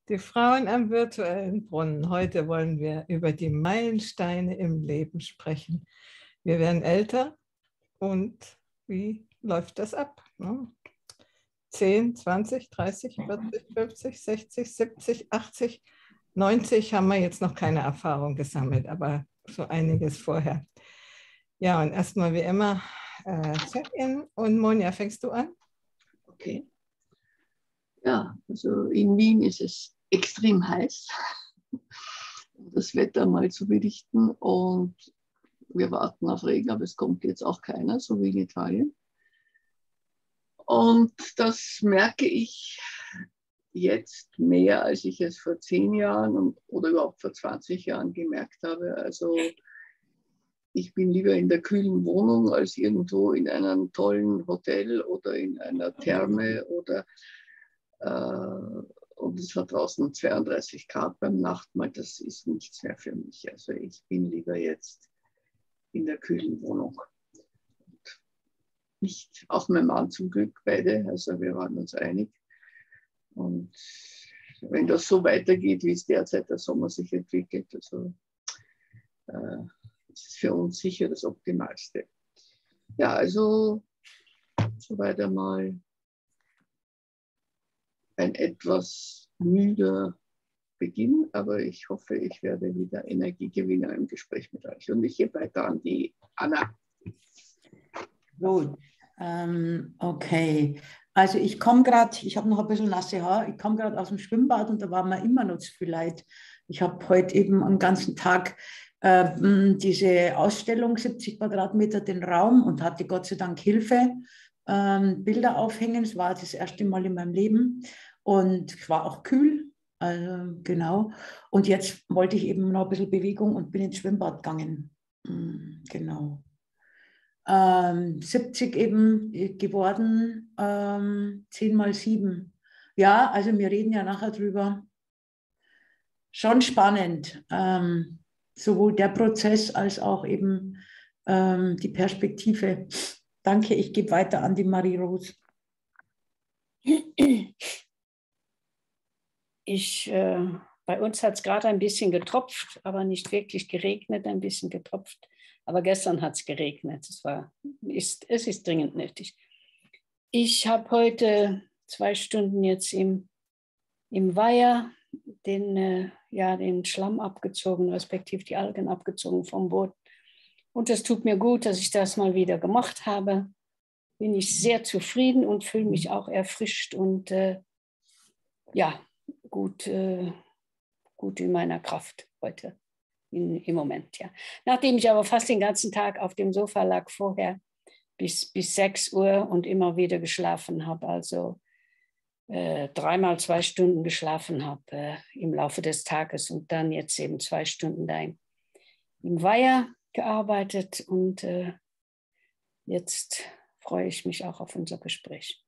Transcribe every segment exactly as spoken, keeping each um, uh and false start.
Die Frauen am virtuellen Brunnen. Heute wollen wir über die Meilensteine im Leben sprechen. Wir werden älter und wie läuft das ab? Ne? zehn, zwanzig, dreißig, vierzig, fünfzig, sechzig, siebzig, achtzig, neunzig haben wir jetzt noch keine Erfahrung gesammelt, aber so einiges vorher. Ja, und erstmal wie immer äh, Check-in. Und Monja, fängst du an? Okay. Ja, also in Wien ist es extrem heiß, das Wetter mal zu berichten, und wir warten auf Regen, aber es kommt jetzt auch keiner, so wie in Italien. Und das merke ich jetzt mehr, als ich es vor zehn Jahren oder überhaupt vor zwanzig Jahren gemerkt habe. Also ich bin lieber in der kühlen Wohnung als irgendwo in einem tollen Hotel oder in einer Therme oder äh, und es war draußen zweiunddreißig Grad beim Nachtmahl. Das ist nichts mehr für mich. Also ich bin lieber jetzt in der kühlen Wohnung. Und nicht, auch mein Mann zum Glück, beide. Also wir waren uns einig. Und wenn das so weitergeht, wie es derzeit der Sommer sich entwickelt, also äh, ist es für uns sicher das Optimalste. Ja, also soweit einmal ein etwas müder Beginn, aber ich hoffe, ich werde wieder Energie gewinnen im Gespräch mit euch. Und ich gebe weiter an die Anna. Gut, ähm, okay. Also ich komme gerade, ich habe noch ein bisschen nasse Haare, ich komme gerade aus dem Schwimmbad und da war mir immer noch zu viel Leid. Ich habe heute eben am ganzen Tag äh, diese Ausstellung, siebzig Quadratmeter den Raum, und hatte Gott sei Dank Hilfe, ähm, Bilder aufhängen. Es war das erste Mal in meinem Leben und es war auch kühl. Also, genau. Und jetzt wollte ich eben noch ein bisschen Bewegung und bin ins Schwimmbad gegangen. Genau. Ähm, siebzig eben geworden, ähm, zehn mal sieben. Ja, also wir reden ja nachher drüber. Schon spannend. Ähm, sowohl der Prozess als auch eben ähm, die Perspektive. Danke, ich gebe weiter an die Marie-Rose. Ich, äh, bei uns hat es gerade ein bisschen getropft, aber nicht wirklich geregnet, ein bisschen getropft. Aber gestern hat es geregnet. Es, war, ist, es ist dringend nötig. Ich habe heute zwei Stunden jetzt im, im Weiher den, äh, ja, den Schlamm abgezogen, respektive die Algen abgezogen vom Boot. Und es tut mir gut, dass ich das mal wieder gemacht habe. Bin ich sehr zufrieden und fühle mich auch erfrischt und äh, ja, gut, äh, gut in meiner Kraft heute, in, im Moment, ja. Nachdem ich aber fast den ganzen Tag auf dem Sofa lag vorher, bis, bis sechs Uhr und immer wieder geschlafen habe, also äh, dreimal zwei Stunden geschlafen habe äh, im Laufe des Tages und dann jetzt eben zwei Stunden da im, im Weiher gearbeitet und äh, jetzt freue ich mich auch auf unser Gespräch.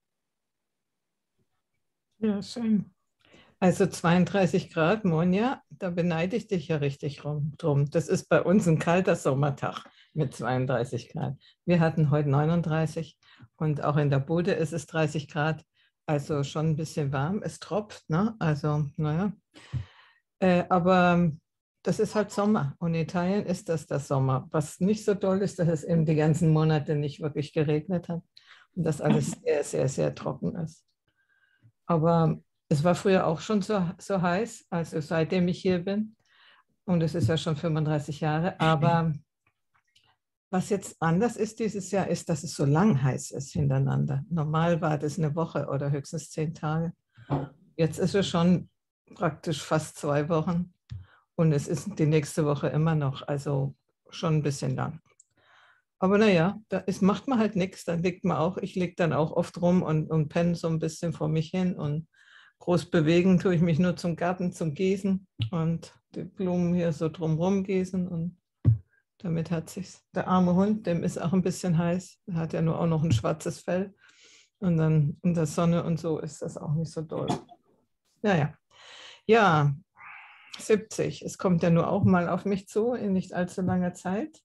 Ja, schön. Also zweiunddreißig Grad, Monja, da beneide ich dich ja richtig rum, drum. Das ist bei uns ein kalter Sommertag mit zweiunddreißig Grad. Wir hatten heute neununddreißig und auch in der Bude ist es dreißig Grad, also schon ein bisschen warm. Es tropft, ne? Also, naja. Äh, aber das ist halt Sommer und in Italien ist das der Sommer. Was nicht so toll ist, dass es eben die ganzen Monate nicht wirklich geregnet hat und dass alles sehr, sehr, sehr trocken ist. Aber es war früher auch schon so, so heiß, also seitdem ich hier bin. Und es ist ja schon fünfunddreißig Jahre. Aber was jetzt anders ist dieses Jahr, ist, dass es so lang heiß ist hintereinander. Normal war das eine Woche oder höchstens zehn Tage. Jetzt ist es schon praktisch fast zwei Wochen. Und es ist die nächste Woche immer noch, also schon ein bisschen lang. Aber naja, da ist, macht man halt nichts. Dann liegt man auch, ich liege dann auch oft rum und, und penne so ein bisschen vor mich hin und groß bewegen tue ich mich nur zum Garten, zum Gießen und die Blumen hier so drumherum gießen. Und damit hat sich der arme Hund, dem ist auch ein bisschen heiß, der hat ja nur auch noch ein schwarzes Fell. Und dann in der Sonne und so ist das auch nicht so doll. Naja, ja, siebzig, es kommt ja nur auch mal auf mich zu in nicht allzu langer Zeit.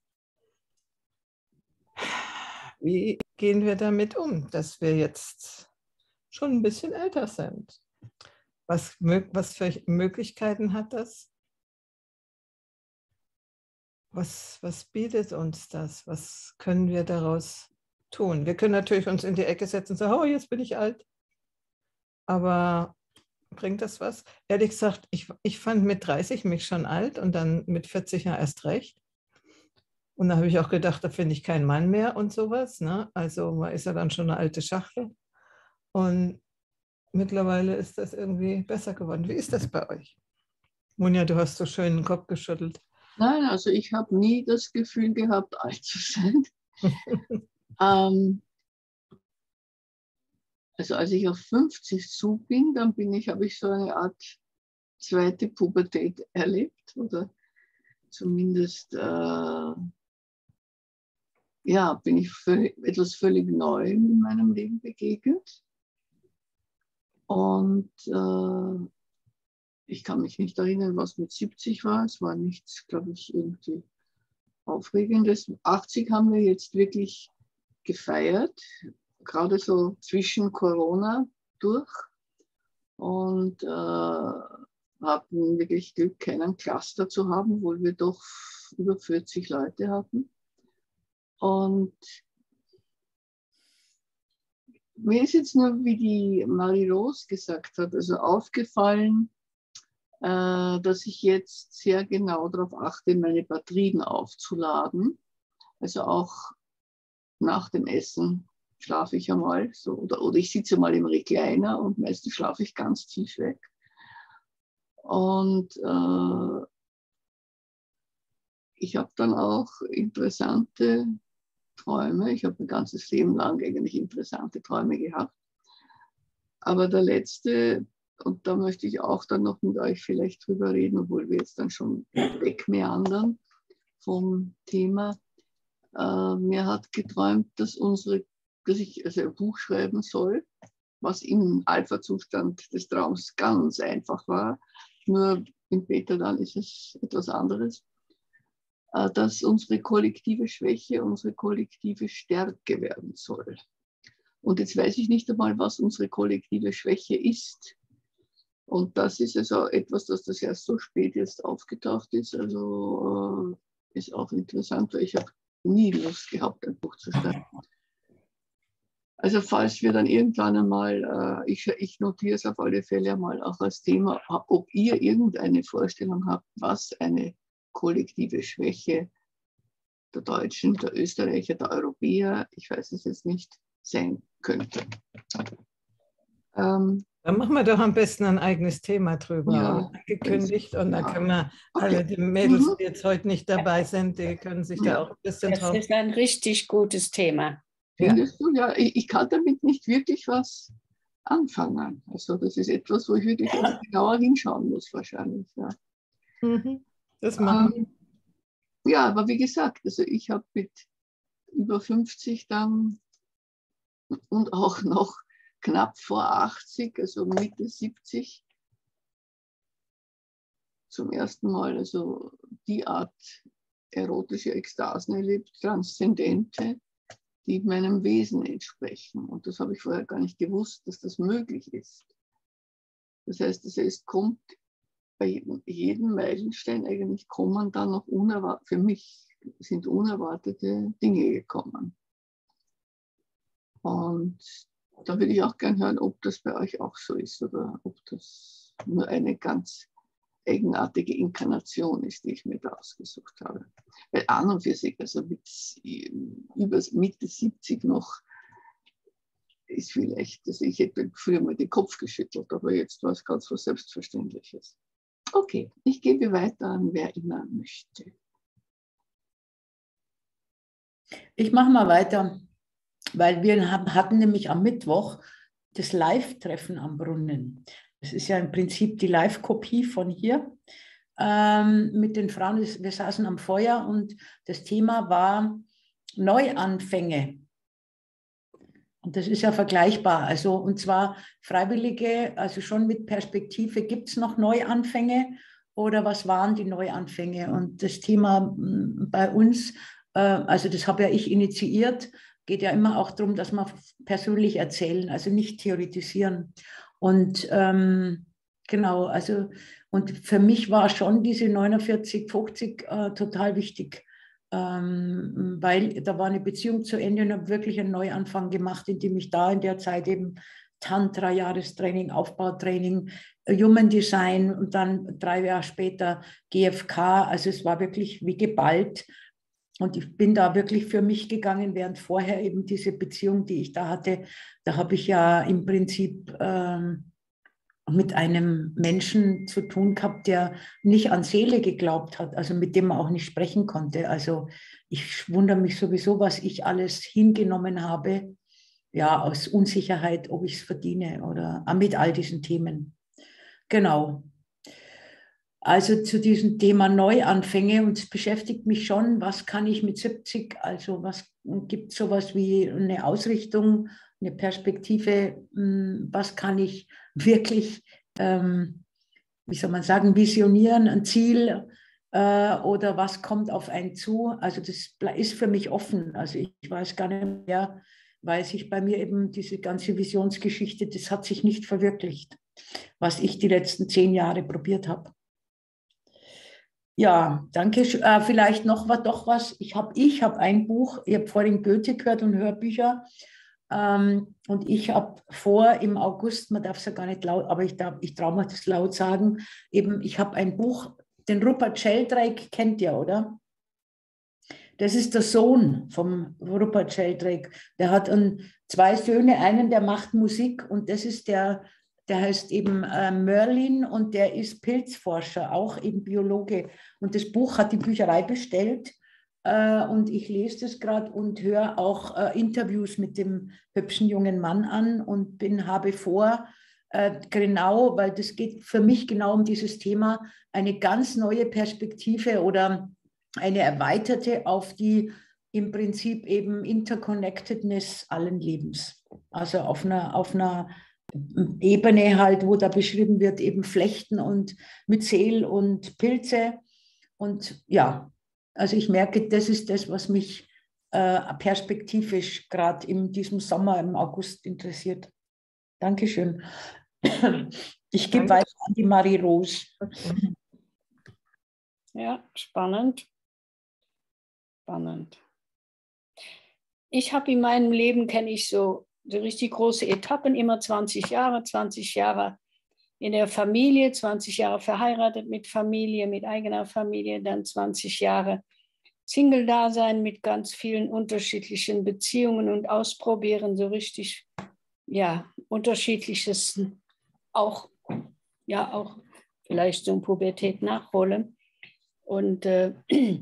Wie gehen wir damit um, dass wir jetzt schon ein bisschen älter sind? Was, was für Möglichkeiten hat das? Was, was bietet uns das? Was können wir daraus tun? Wir können natürlich uns in die Ecke setzen und sagen, oh, jetzt bin ich alt. Aber bringt das was? Ehrlich gesagt, ich, ich fand mit dreißig mich schon alt und dann mit vierzig ja erst recht. Und da habe ich auch gedacht, da finde ich keinen Mann mehr und sowas. Ne? Also man ist ja dann schon eine alte Schachtel. Und mittlerweile ist das irgendwie besser geworden. Wie ist das bei euch? Monja, du hast so schön den Kopf geschüttelt. Nein, also ich habe nie das Gefühl gehabt, alt zu sein. ähm, also als ich auf fünfzig zu bin, dann bin ich, habe ich so eine Art zweite Pubertät erlebt oder zumindest äh, ja, bin ich völlig, etwas völlig Neuem in meinem Leben begegnet. Und äh, ich kann mich nicht erinnern, was mit siebzig war. Es war nichts, glaube ich, irgendwie Aufregendes. achtzig haben wir jetzt wirklich gefeiert, gerade so zwischen Corona durch. Und äh, hatten wirklich Glück, keinen Cluster zu haben, obwohl wir doch über vierzig Leute hatten. Und mir ist jetzt nur, wie die Marie-Rose gesagt hat, also aufgefallen, äh, dass ich jetzt sehr genau darauf achte, meine Batterien aufzuladen. Also auch nach dem Essen schlafe ich einmal so, oder, oder ich sitze mal im Recliner und meistens schlafe ich ganz tief weg. Und äh, ich habe dann auch interessante Träume. Ich habe mein ganzes Leben lang eigentlich interessante Träume gehabt. Aber der letzte, und da möchte ich auch dann noch mit euch vielleicht drüber reden, obwohl wir jetzt dann schon wegmeandern vom Thema. Äh, mir hat geträumt, dass, unsere, dass ich also ein Buch schreiben soll, was im Alpha-Zustand des Traums ganz einfach war. Nur im Beta dann ist es etwas anderes. Dass unsere kollektive Schwäche unsere kollektive Stärke werden soll. Und jetzt weiß ich nicht einmal, was unsere kollektive Schwäche ist. Und das ist also etwas, dass das erst so spät jetzt aufgetaucht ist. Also äh, ist auch interessant, weil ich habe nie Lust gehabt, ein Buch zu schreiben. Also falls wir dann irgendwann einmal, äh, ich, ich notiere es auf alle Fälle einmal auch als Thema, ob ihr irgendeine Vorstellung habt, was eine kollektive Schwäche der Deutschen, der Österreicher, der Europäer, ich weiß es jetzt nicht, sein könnte. Ähm, Dann machen wir doch am besten ein eigenes Thema drüber, ja, angekündigt. Und dann ja. können wir Okay. alle, die Mädels, Mhm. die jetzt heute nicht dabei sind, die können sich Ja. da auch ein bisschen Das drauf... ist ein richtig gutes Thema. Findest du? Ja, ich, ich kann damit nicht wirklich was anfangen. Also das ist etwas, wo ich wirklich genauer hinschauen muss wahrscheinlich. Ja, Mhm. Das machen wir. ähm, ja, aber wie gesagt, also ich habe mit über fünfzig dann und auch noch knapp vor achtzig, also Mitte siebzig, zum ersten Mal also die Art erotische Ekstasen erlebt, transzendente, die meinem Wesen entsprechen. Und das habe ich vorher gar nicht gewusst, dass das möglich ist. Das heißt, es kommt bei jedem, jedem Meilenstein eigentlich kommen dann noch unerwartet, für mich sind unerwartete Dinge gekommen. Und da würde ich auch gerne hören, ob das bei euch auch so ist oder ob das nur eine ganz eigenartige Inkarnation ist, die ich mir da ausgesucht habe. Weil an und für sich, also mit über Mitte siebzig noch, ist vielleicht, also ich hätte früher mal den Kopf geschüttelt, aber jetzt war es ganz was Selbstverständliches. Okay, ich gebe weiter an, wer immer möchte. Ich mache mal weiter, weil wir haben, hatten nämlich am Mittwoch das Live-Treffen am Brunnen. Das ist ja im Prinzip die Live-Kopie von hier ähm, mit den Frauen. Wir saßen am Feuer und das Thema war Neuanfänge. Und das ist ja vergleichbar. Also, und zwar Freiwillige, also schon mit Perspektive, gibt es noch Neuanfänge oder was waren die Neuanfänge? Und das Thema bei uns, äh, also das habe ja ich initiiert, geht ja immer auch darum, dass wir persönlich erzählen, also nicht theoretisieren. Und ähm, genau. Also, und für mich war schon diese neunundvierzig fünfzig äh, total wichtig, ähm, weil da war eine Beziehung zu Ende und habe wirklich einen Neuanfang gemacht, indem ich da in der Zeit eben Tantra, Jahrestraining, Aufbautraining, Human Design und dann drei Jahre später G F K. Also es war wirklich wie geballt. Und ich bin da wirklich für mich gegangen, während vorher eben diese Beziehung, die ich da hatte, da habe ich ja im Prinzip ähm, mit einem Menschen zu tun gehabt, der nicht an Seele geglaubt hat, also mit dem man auch nicht sprechen konnte. Also ich wundere mich sowieso, was ich alles hingenommen habe, ja, aus Unsicherheit, ob ich es verdiene oder mit all diesen Themen. Genau. Also zu diesem Thema Neuanfänge, und es beschäftigt mich schon, was kann ich mit siebzig, also was gibt es sowas wie eine Ausrichtung, eine Perspektive, was kann ich wirklich, ähm, wie soll man sagen, visionieren, ein Ziel äh, oder was kommt auf einen zu. Also das ist für mich offen, also ich weiß gar nicht mehr, weil sich bei mir eben diese ganze Visionsgeschichte, das hat sich nicht verwirklicht, was ich die letzten zehn Jahre probiert habe. Ja, danke. Äh, vielleicht noch was, doch was. Ich habe ich hab ein Buch, ich habe vorhin Goethe gehört und Hörbücher. Ähm, und ich habe vor im August, man darf es ja gar nicht laut, aber ich, ich traue mir das laut sagen, eben, ich habe ein Buch, den Rupert Sheldrake kennt ihr, oder? Das ist der Sohn vom Rupert Sheldrake. Der hat einen, zwei Söhne, einen, der macht Musik und das ist der, der heißt eben äh, Merlin und der ist Pilzforscher, auch eben Biologe. Und das Buch hat die Bücherei bestellt äh, und ich lese das gerade und höre auch äh, Interviews mit dem hübschen jungen Mann an und bin, habe vor, äh, genau, weil das geht für mich genau um dieses Thema, eine ganz neue Perspektive oder eine erweiterte auf die im Prinzip eben Interconnectedness allen Lebens. Also auf einer, auf einer Ebene halt, wo da beschrieben wird, eben Flechten und Myzel und Pilze. Und ja, also ich merke, das ist das, was mich äh, perspektivisch gerade in diesem Sommer, im August interessiert. Dankeschön. Ich gebe weiter an die Marie-Rose. Ja, spannend. Spannend. Ich habe in meinem Leben, kenne ich so, so richtig große Etappen, immer zwanzig Jahre, zwanzig Jahre in der Familie, zwanzig Jahre verheiratet mit Familie, mit eigener Familie, dann zwanzig Jahre Single-Dasein mit ganz vielen unterschiedlichen Beziehungen und ausprobieren, so richtig, ja, unterschiedliches, auch, ja, auch vielleicht so eine Pubertät nachholen. Und äh,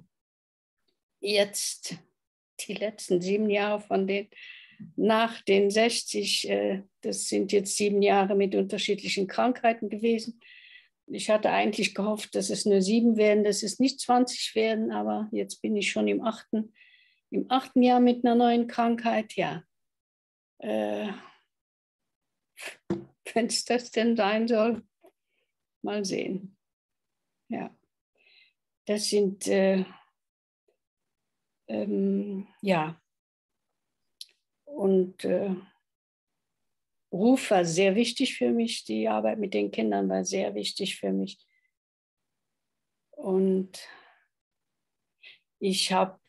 jetzt die letzten sieben Jahre von den, nach den sechzig, äh, das sind jetzt sieben Jahre mit unterschiedlichen Krankheiten gewesen. Ich hatte eigentlich gehofft, dass es nur sieben werden, dass es nicht zwanzig werden, aber jetzt bin ich schon im achten, im achten Jahr mit einer neuen Krankheit. Ja, äh, wenn es das denn sein soll, mal sehen. Ja, das sind, äh, ähm, ja, und äh, Ruf war sehr wichtig für mich, die Arbeit mit den Kindern war sehr wichtig für mich. Und ich habe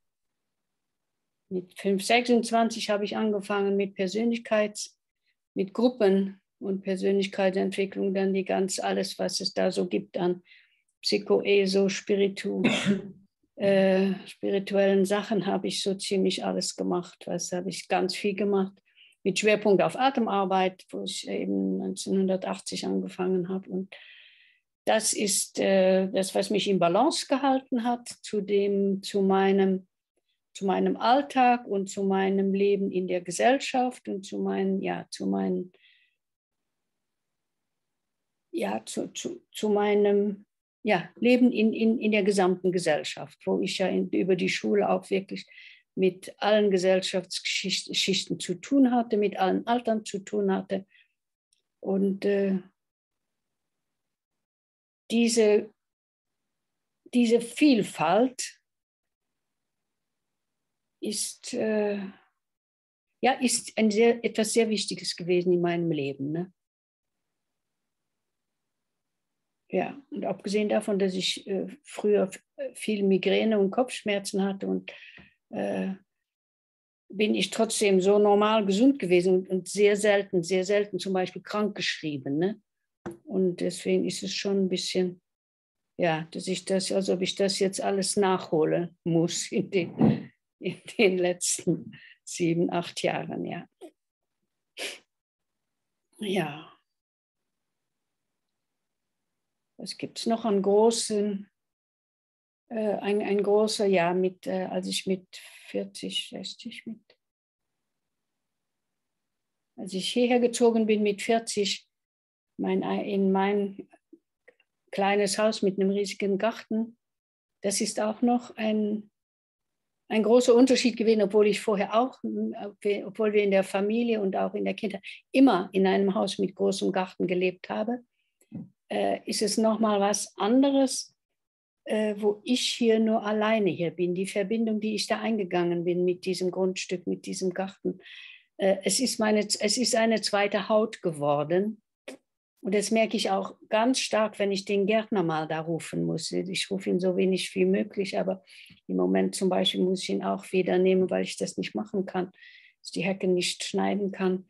mit fünf, sechsundzwanzig habe ich angefangen mit Persönlichkeits, mit Gruppen und Persönlichkeitsentwicklung, dann die ganz, alles, was es da so gibt an Psycho-Eso, Spiritu, äh, spirituellen Sachen, habe ich so ziemlich alles gemacht. Was habe ich ganz viel gemacht. Mit Schwerpunkt auf Atemarbeit, wo ich eben neunzehnhundertachtzig angefangen habe. Und das ist äh, das, was mich in Balance gehalten hat zu, dem, zu, meinem, zu meinem Alltag und zu meinem Leben in der Gesellschaft und zu meinen, ja, zu meinen, ja, zu, zu, zu meinem ja, Leben in, in, in der gesamten Gesellschaft, wo ich ja in, über die Schule auch wirklich mit allen Gesellschaftsschichten zu tun hatte, mit allen Altern zu tun hatte. Und äh, diese, diese Vielfalt ist, äh, ja, ist ein sehr, etwas sehr Wichtiges gewesen in meinem Leben. Ne? ja, und abgesehen davon, dass ich äh, früher viel Migräne und Kopfschmerzen hatte und äh, bin ich trotzdem so normal gesund gewesen und, und sehr selten, sehr selten zum Beispiel krankgeschrieben. Ne? Und deswegen ist es schon ein bisschen, ja, dass ich das, als ob ich das jetzt alles nachholen muss in den, in den letzten sieben, acht Jahren, ja. Ja. Was gibt es noch an großen, äh, ein, ein großer, ja, mit, äh, als ich mit vierzig, sechzig, mit, als ich hierher gezogen bin mit vierzig, mein, in mein kleines Haus mit einem riesigen Garten, das ist auch noch ein, ein großer Unterschied gewesen, obwohl ich vorher auch, obwohl wir in der Familie und auch in der Kindheit immer in einem Haus mit großem Garten gelebt haben, äh, ist es nochmal was anderes, äh, wo ich hier nur alleine hier bin. Die Verbindung, die ich da eingegangen bin mit diesem Grundstück, mit diesem Garten, äh, es ist meine, es ist eine zweite Haut geworden. Und das merke ich auch ganz stark, wenn ich den Gärtner mal da rufen muss. Ich rufe ihn so wenig wie möglich, aber im Moment zum Beispiel muss ich ihn auch wieder nehmen, weil ich das nicht machen kann, dass ich die Hecke nicht schneiden kann.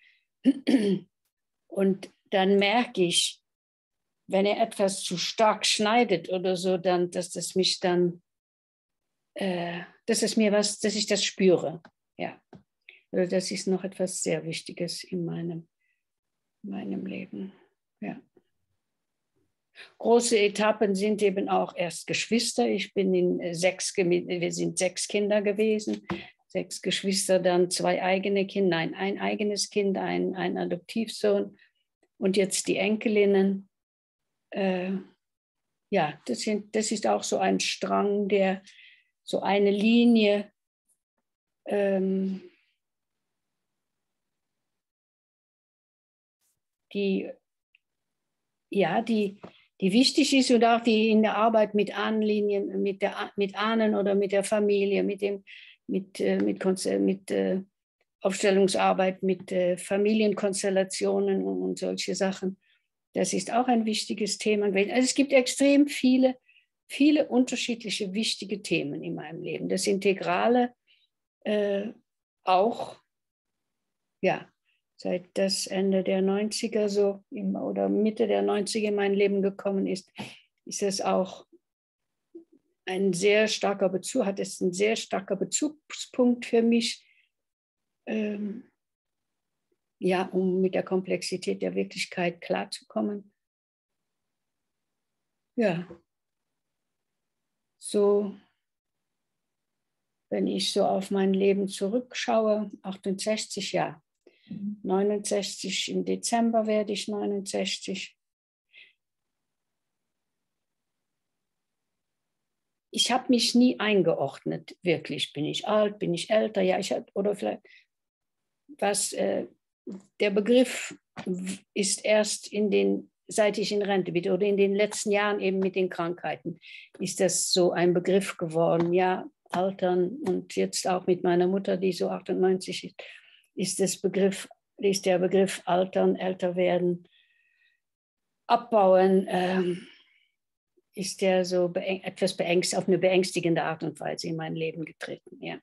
Und dann merke ich, wenn er etwas zu stark schneidet oder so, dann, dass das mich dann, äh, dass es mir was, dass ich das spüre. Ja, also das ist noch etwas sehr Wichtiges in meinem, meinem Leben. Ja. Große Etappen sind eben auch erst Geschwister. Ich bin in sechs, wir sind sechs Kinder gewesen, sechs Geschwister, dann zwei eigene Kinder, nein, ein eigenes Kind, ein, ein Adoptivsohn und jetzt die Enkelinnen. Äh, ja, das, sind, das ist auch so ein Strang, der so eine Linie ähm, die Ja, die, die wichtig ist und auch die in der Arbeit mit Ahnenlinien, mit, der, mit Ahnen oder mit der Familie, mit, dem, mit, mit, mit äh, Aufstellungsarbeit, mit äh, Familienkonstellationen und, und solche Sachen. Das ist auch ein wichtiges Thema. Also es gibt extrem viele, viele unterschiedliche wichtige Themen in meinem Leben. Das Integrale äh, auch, ja. Seit das Ende der neunziger so im, oder Mitte der neunziger in mein Leben gekommen ist, ist es auch ein sehr starker Bezug, hat es ein sehr starker Bezugspunkt für mich, ähm, ja, um mit der Komplexität der Wirklichkeit klarzukommen. Ja, so, wenn ich so auf mein Leben zurückschaue, achtundsechzig Jahre. neunundsechzig, im Dezember werde ich neunundsechzig. Ich habe mich nie eingeordnet, wirklich. Bin ich alt, bin ich älter? Ja, ich hab, oder vielleicht, was, äh, der Begriff ist erst in den, seit ich in Rente bin oder in den letzten Jahren eben mit den Krankheiten, ist das so ein Begriff geworden. Ja, altern und jetzt auch mit meiner Mutter, die so achtundneunzig ist. Ist, das Begriff, ist der Begriff Altern, älter werden, abbauen, ähm, ist der so beäng, etwas beängst, auf eine beängstigende Art und Weise in mein Leben getreten. Ja.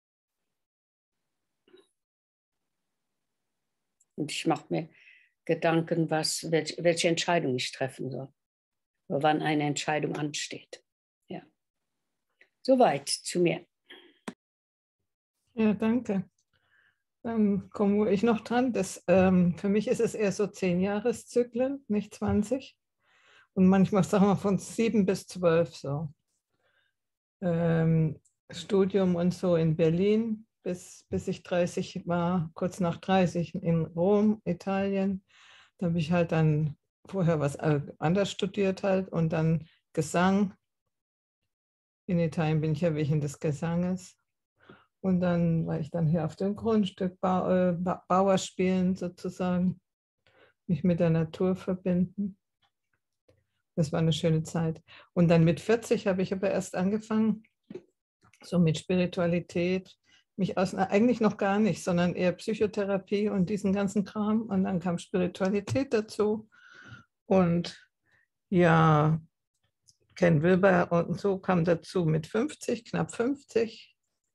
Und ich mache mir Gedanken, was, welche, welche Entscheidung ich treffen soll, oder wann eine Entscheidung ansteht. Ja. Soweit zu mir. Ja, danke. Dann komme ich noch dran. Das, ähm, für mich ist es eher so zehn Jahreszyklen, nicht zwanzig. Und manchmal sagen wir von sieben bis zwölf so. Ähm, Studium und so in Berlin, bis, bis ich dreißig war, kurz nach dreißig in Rom, Italien. Da habe ich halt dann vorher was anders studiert halt und dann Gesang. In Italien bin ich ja wegen des Gesanges. Und dann war ich dann hier auf dem Grundstück, Bau, äh, Bauer spielen sozusagen, mich mit der Natur verbinden. Das war eine schöne Zeit. Und dann mit vierzig habe ich aber erst angefangen, so mit Spiritualität, mich aus, eigentlich noch gar nicht, sondern eher Psychotherapie und diesen ganzen Kram. Und dann kam Spiritualität dazu. Und Ja, Ken Wilber und so kam dazu mit fünfzig, knapp fünfzig.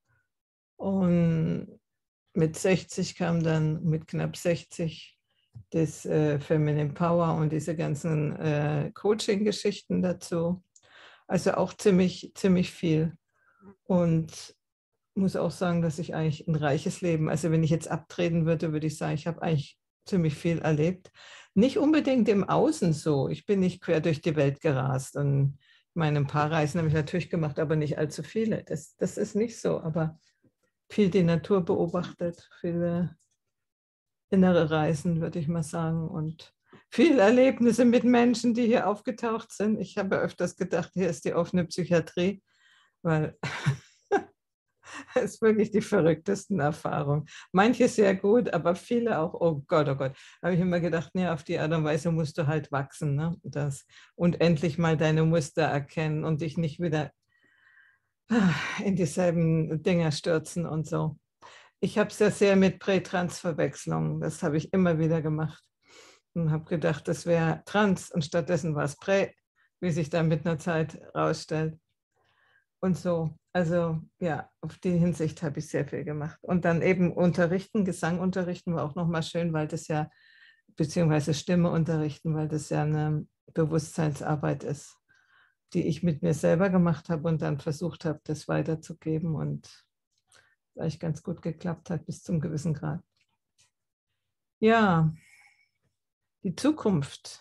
Und mit sechzig kam dann, mit knapp sechzig, das äh, Feminine Power und diese ganzen äh, Coaching-Geschichten dazu. Also auch ziemlich, ziemlich viel. Und muss auch sagen, dass ich eigentlich ein reiches Leben, also wenn ich jetzt abtreten würde, würde ich sagen, ich habe eigentlich ziemlich viel erlebt. Nicht unbedingt im Außen so. Ich bin nicht quer durch die Welt gerast. Und ich meine, ein paar Reisen habe ich natürlich gemacht, aber nicht allzu viele. Das, das ist nicht so. Aber viel die Natur beobachtet, viele innere Reisen, würde ich mal sagen. Und viele Erlebnisse mit Menschen, die hier aufgetaucht sind. Ich habe öfters gedacht, hier ist die offene Psychiatrie, weil es ist wirklich die verrücktesten Erfahrungen. Manche sehr gut, aber viele auch, oh Gott, oh Gott. Da habe ich immer gedacht, nee, auf die Art und Weise musst du halt wachsen, ne? Das, und endlich mal deine Muster erkennen und dich nicht wieder in dieselben Dinger stürzen und so. Ich habe es ja sehr mit Prä-Trans-Verwechslung. Das habe ich immer wieder gemacht und habe gedacht, das wäre Trans und stattdessen war es Prä, wie sich dann mit einer Zeit rausstellt. Und so, also ja, auf die Hinsicht habe ich sehr viel gemacht. Und dann eben unterrichten, Gesang unterrichten war auch nochmal schön, weil das ja, beziehungsweise Stimme unterrichten, weil das ja eine Bewusstseinsarbeit ist, die ich mit mir selber gemacht habe und dann versucht habe, das weiterzugeben und eigentlich ganz gut geklappt hat bis zum gewissen Grad. Ja, die Zukunft.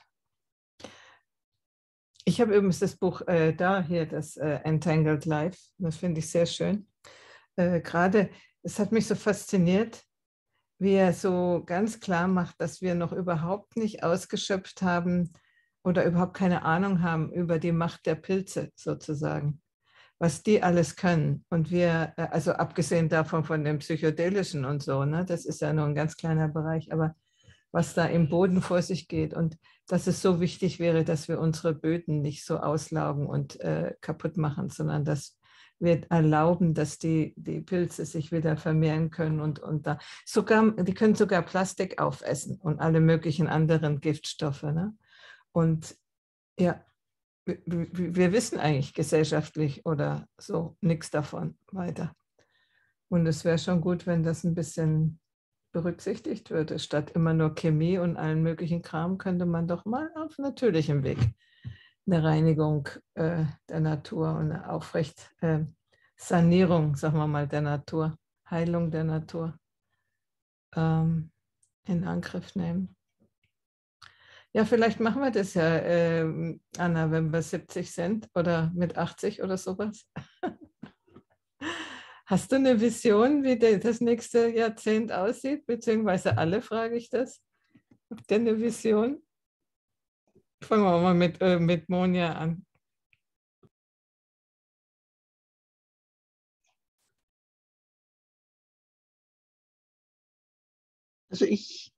Ich habe übrigens das Buch äh, da hier, das äh, Entangled Life, das finde ich sehr schön. Äh, Gerade, es hat mich so fasziniert, wie er so ganz klar macht, dass wir noch überhaupt nicht ausgeschöpft haben oder überhaupt keine Ahnung haben über die Macht der Pilze sozusagen, was die alles können. Und wir, äh, also abgesehen davon von dem Psychedelischen und so, ne, das ist ja nur ein ganz kleiner Bereich, aber was da im Boden vor sich geht und dass es so wichtig wäre, dass wir unsere Böden nicht so auslaugen und äh, kaputt machen, sondern dass wir erlauben, dass die, die Pilze sich wieder vermehren können und, und da sogar, die können sogar Plastik aufessen und alle möglichen anderen Giftstoffe. Ne? Und ja, wir, wir wissen eigentlich gesellschaftlich oder so nichts davon weiter. Und es wäre schon gut, wenn das ein bisschen berücksichtigt würde. Statt immer nur Chemie und allen möglichen Kram könnte man doch mal auf natürlichem Weg eine Reinigung äh, der Natur und eine Aufrecht, äh, Sanierung, sagen wir mal, der Natur, Heilung der Natur ähm, in Angriff nehmen. Ja, vielleicht machen wir das ja, äh, Anna, wenn wir siebzig sind oder mit achtzig oder sowas. Hast du eine Vision, wie das nächste Jahrzehnt aussieht? Beziehungsweise alle frage ich das. Habt ihr eine Vision? Fangen wir mal mit, äh, mit Monja an. Also ich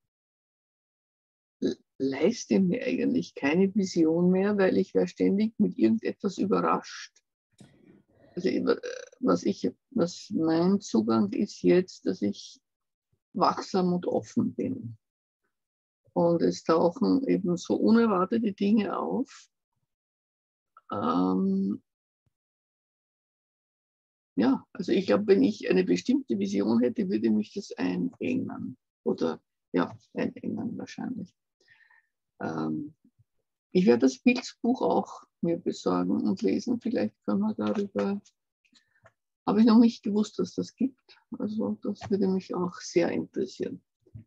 leiste mir eigentlich keine Vision mehr, weil ich wäre ständig mit irgendetwas überrascht. Also was, ich, was mein Zugang ist jetzt, dass ich wachsam und offen bin. Und es tauchen eben so unerwartete Dinge auf. Ähm, ja, also ich glaube, wenn ich eine bestimmte Vision hätte, würde mich das einengen. Oder ja, einengen wahrscheinlich. Ähm, ich werde das Bildbuch auch mir besorgen und lesen. Vielleicht können wir darüber. Habe ich noch nicht gewusst, dass das gibt. Also das würde mich auch sehr interessieren.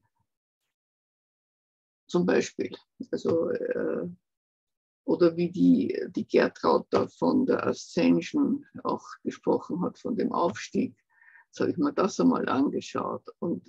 Zum Beispiel. Also, äh, oder wie die, die Gertraud da von der Ascension auch gesprochen hat, von dem Aufstieg. Jetzt habe ich mir das einmal angeschaut. Und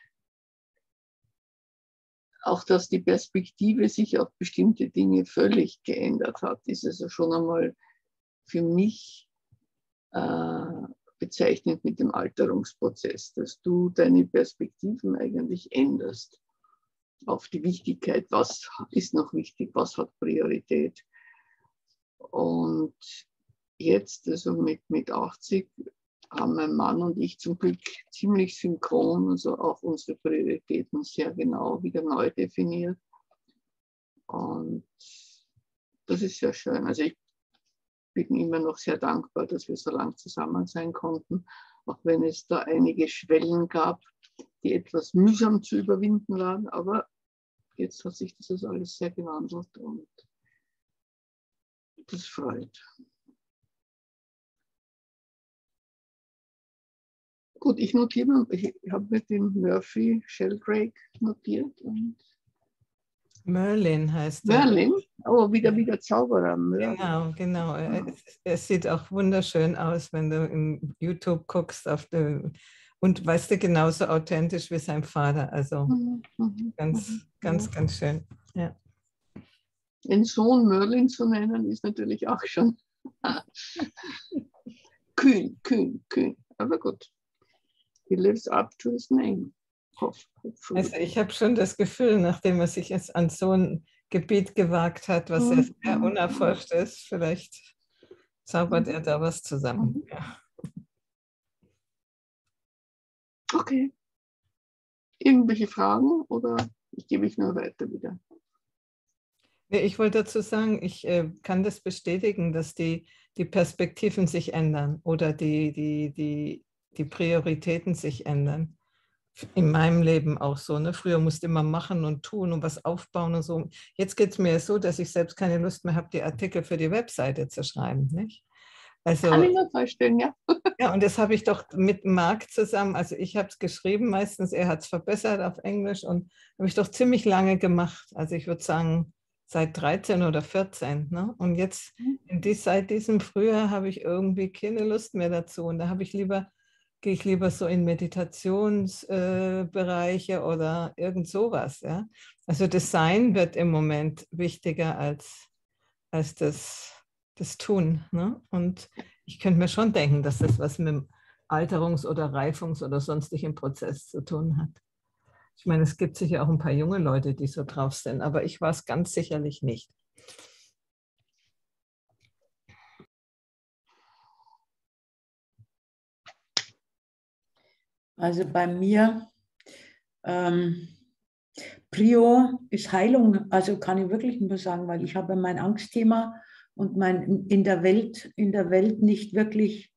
auch, dass die Perspektive sich auf bestimmte Dinge völlig geändert hat, ist also schon einmal für mich äh, bezeichnet mit dem Alterungsprozess, dass du deine Perspektiven eigentlich änderst auf die Wichtigkeit, was ist noch wichtig, was hat Priorität. Und jetzt, also mit, mit achtzig, haben mein Mann und ich zum Glück ziemlich synchron, also auch unsere Prioritäten sehr genau wieder neu definiert. Und das ist sehr schön. Also ich bin immer noch sehr dankbar, dass wir so lange zusammen sein konnten, auch wenn es da einige Schwellen gab, die etwas mühsam zu überwinden waren. Aber jetzt hat sich das alles sehr gewandelt und das freut. Gut, ich notiere, ich habe mit dem Murphy Sheldrake notiert. Und Merlin heißt er. Merlin? Oh, wieder wieder Zauberer. Merlin. Genau, genau. Es, es sieht auch wunderschön aus, wenn du in YouTube guckst. Auf den, und weißt du, genauso authentisch wie sein Vater. Also Mhm, mhm, ganz, mhm, ganz, mhm. ganz schön. Ja. Den Sohn Merlin zu nennen, ist natürlich auch schon kühn, kühn, kühn. Aber gut. He lives up to his name. Also ich habe schon das Gefühl, nachdem er sich jetzt an so ein Gebiet gewagt hat, was ja sehr unerforscht ist, vielleicht zaubert er da was zusammen. Ja. Okay. Irgendwelche Fragen oder ich gebe mich nur weiter wieder? Nee, ich wollte dazu sagen, ich äh, kann das bestätigen, dass die, die Perspektiven sich ändern oder die, die, die, die Prioritäten sich ändern. In meinem Leben auch so. Ne? Früher musste man machen und tun und was aufbauen und so. Jetzt geht es mir so, dass ich selbst keine Lust mehr habe, die Artikel für die Webseite zu schreiben. Nicht? Also, kann ich mir vorstellen, ja. Ja, und das habe ich doch mit Marc zusammen, also ich habe es geschrieben meistens, er hat es verbessert auf Englisch und habe ich doch ziemlich lange gemacht. Also ich würde sagen, seit dreizehn oder vierzehn. Ne? Und jetzt, in die, seit diesem Frühjahr, habe ich irgendwie keine Lust mehr dazu. Und da habe ich lieber, gehe ich lieber so in Meditationsbereiche äh, oder irgend sowas. Ja? Also Design wird im Moment wichtiger als, als das, das Tun. Ne? Und ich könnte mir schon denken, dass das was mit dem Alterungs- oder Reifungs- oder sonstigen Prozess zu tun hat. Ich meine, es gibt sicher auch ein paar junge Leute, die so drauf sind, aber ich war es ganz sicherlich nicht. Also bei mir, ähm, Prio ist Heilung, also kann ich wirklich nur sagen, weil ich habe mein Angstthema und mein in der Welt, in der Welt nicht wirklich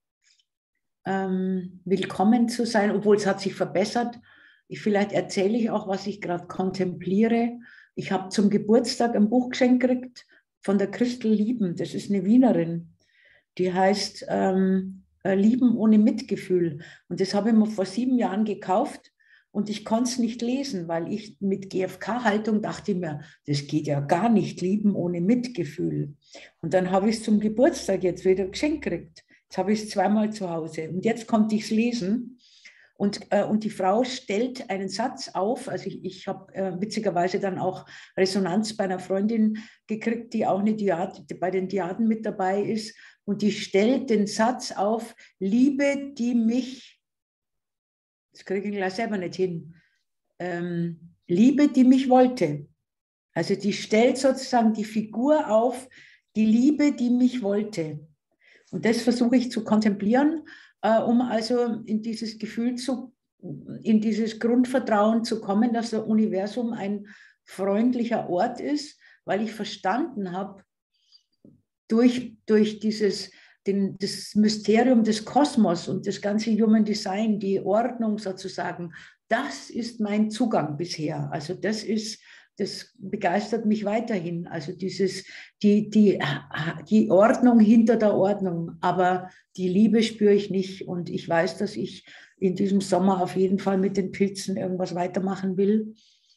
ähm, willkommen zu sein, obwohl es hat sich verbessert. Ich, vielleicht erzähle ich auch, was ich gerade kontempliere. Ich habe zum Geburtstag ein Buch geschenkt gekriegt von der Christel Lieben, das ist eine Wienerin, die heißt ähm, Lieben ohne Mitgefühl. Und das habe ich mir vor sieben Jahren gekauft. Und ich konnte es nicht lesen, weil ich mit G F K-Haltung dachte mir, das geht ja gar nicht, lieben ohne Mitgefühl. Und dann habe ich es zum Geburtstag jetzt wieder geschenkt gekriegt. Jetzt habe ich es zweimal zu Hause. Und jetzt konnte ich es lesen. Und, äh, und die Frau stellt einen Satz auf. Also ich, ich habe äh, witzigerweise dann auch Resonanz bei einer Freundin gekriegt, die auch eine Diad, die bei den Diaden mit dabei ist. Und die stellt den Satz auf, Liebe, die mich... Das kriege ich gleich selber nicht hin. Ähm, Liebe, die mich wollte. Also die stellt sozusagen die Figur auf, die Liebe, die mich wollte. Und das versuche ich zu kontemplieren, äh, um also in dieses Gefühl zu, in dieses Grundvertrauen zu kommen, dass das Universum ein freundlicher Ort ist, weil ich verstanden habe, durch, durch dieses Den, das Mysterium des Kosmos und das ganze Human Design, die Ordnung sozusagen, das ist mein Zugang bisher. Also das ist, das begeistert mich weiterhin. Also dieses, die, die, die Ordnung hinter der Ordnung, aber die Liebe spüre ich nicht. Und ich weiß, dass ich in diesem Sommer auf jeden Fall mit den Pilzen irgendwas weitermachen will.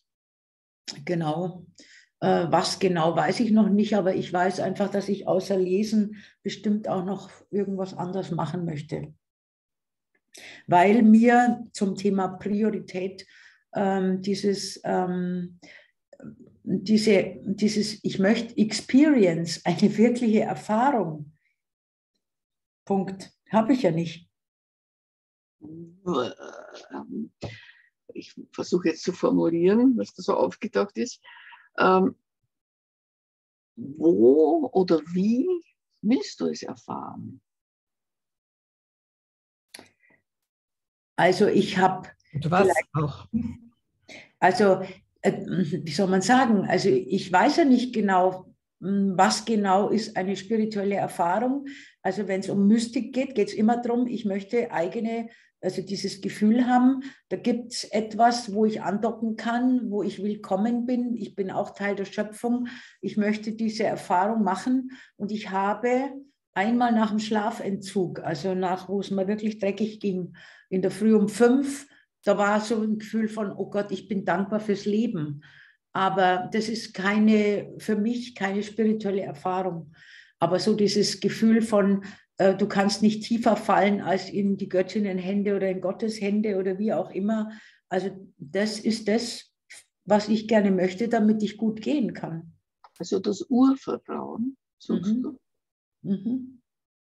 Genau. Was genau, weiß ich noch nicht, aber ich weiß einfach, dass ich außer Lesen bestimmt auch noch irgendwas anderes machen möchte. Weil mir zum Thema Priorität ähm, dieses, ähm, diese, dieses, ich möchte Experience, eine wirkliche Erfahrung, Punkt, habe ich ja nicht. Ich versuche jetzt zu formulieren, was da so aufgetaucht ist. Ähm, wo oder wie willst du es erfahren? Also ich habe... Was auch? Also, äh, wie soll man sagen? Also ich weiß ja nicht genau, was genau ist eine spirituelle Erfahrung. Also wenn es um Mystik geht, geht es immer darum, ich möchte eigene, also dieses Gefühl haben, da gibt es etwas, wo ich andocken kann, wo ich willkommen bin. Ich bin auch Teil der Schöpfung. Ich möchte diese Erfahrung machen und ich habe einmal nach dem Schlafentzug, also nach, wo es mir wirklich dreckig ging, in der Früh um fünf, da war so ein Gefühl von, oh Gott, ich bin dankbar fürs Leben. Aber das ist keine, für mich keine spirituelle Erfahrung. Aber so dieses Gefühl von, äh, du kannst nicht tiefer fallen als in die Göttinnenhände oder in Gottes Hände oder wie auch immer. Also das ist das, was ich gerne möchte, damit ich gut gehen kann. Also das Urvertrauen, suchst Mhm. du? Mhm.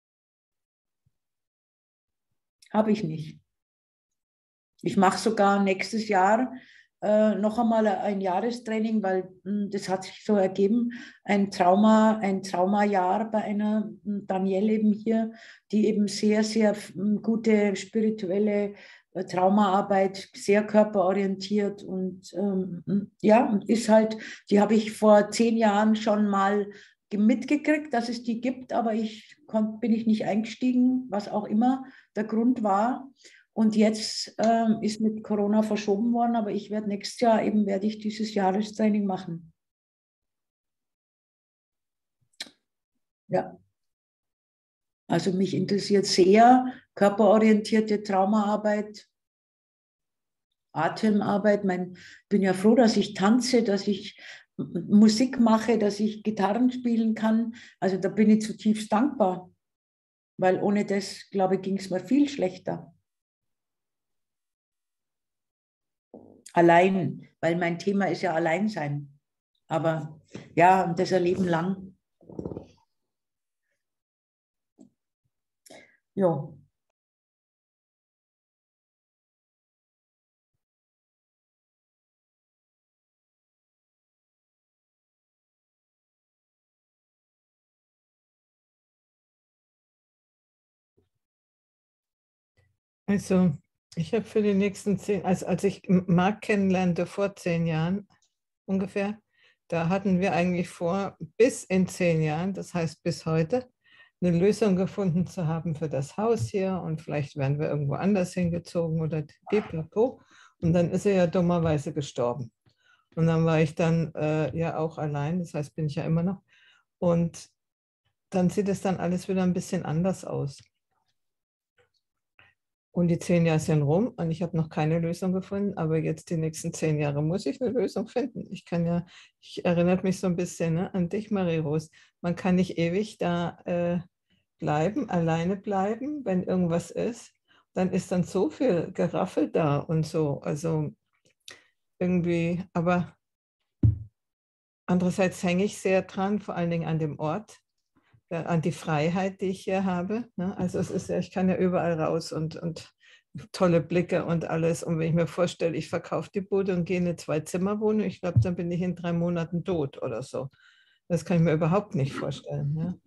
Habe ich nicht. Ich mache sogar nächstes Jahr äh, noch einmal ein Jahrestraining, weil mh, das hat sich so ergeben, ein Trauma, ein Traumajahr bei einer mh, Danielle eben hier, die eben sehr, sehr mh, gute spirituelle äh, Traumaarbeit, sehr körperorientiert und ähm, ja, und ist halt, die habe ich vor zehn Jahren schon mal mitgekriegt, dass es die gibt, aber ich konnt, bin ich nicht eingestiegen, was auch immer der Grund war. Und jetzt ähm, ist mit Corona verschoben worden, aber ich werde nächstes Jahr eben, werde ich dieses Jahrestraining machen. Ja. Also mich interessiert sehr körperorientierte Traumaarbeit, Atemarbeit. Ich bin ja froh, dass ich tanze, dass ich Musik mache, dass ich Gitarren spielen kann. Also da bin ich zutiefst dankbar, weil ohne das, glaube ich, ging es mir viel schlechter. Allein, weil mein Thema ist ja Alleinsein. Aber ja, und das ein Leben lang. Ja. Also, ich habe für die nächsten zehn, also als ich Marc kennenlernte vor zehn Jahren ungefähr, da hatten wir eigentlich vor, bis in zehn Jahren, das heißt bis heute, eine Lösung gefunden zu haben für das Haus hier und vielleicht wären wir irgendwo anders hingezogen oder pipapo. Und dann ist er ja dummerweise gestorben. Und dann war ich dann äh, ja auch allein, das heißt, bin ich ja immer noch. Und dann sieht es dann alles wieder ein bisschen anders aus. Und die zehn Jahre sind rum und ich habe noch keine Lösung gefunden, aber jetzt die nächsten zehn Jahre muss ich eine Lösung finden. Ich kann ja, ich erinnere mich so ein bisschen, ne, an dich, Marie-Rose. Man kann nicht ewig da äh, bleiben, alleine bleiben, wenn irgendwas ist. Dann ist dann so viel Geraffel da und so. Also irgendwie, aber andererseits hänge ich sehr dran, vor allen Dingen an dem Ort, an die Freiheit, die ich hier habe. Also es ist ja, ich kann ja überall raus und, und tolle Blicke und alles. Und wenn ich mir vorstelle, ich verkaufe die Bude und gehe in eine Zwei-Zimmer-Wohnung, ich glaube, dann bin ich in drei Monaten tot oder so. Das kann ich mir überhaupt nicht vorstellen.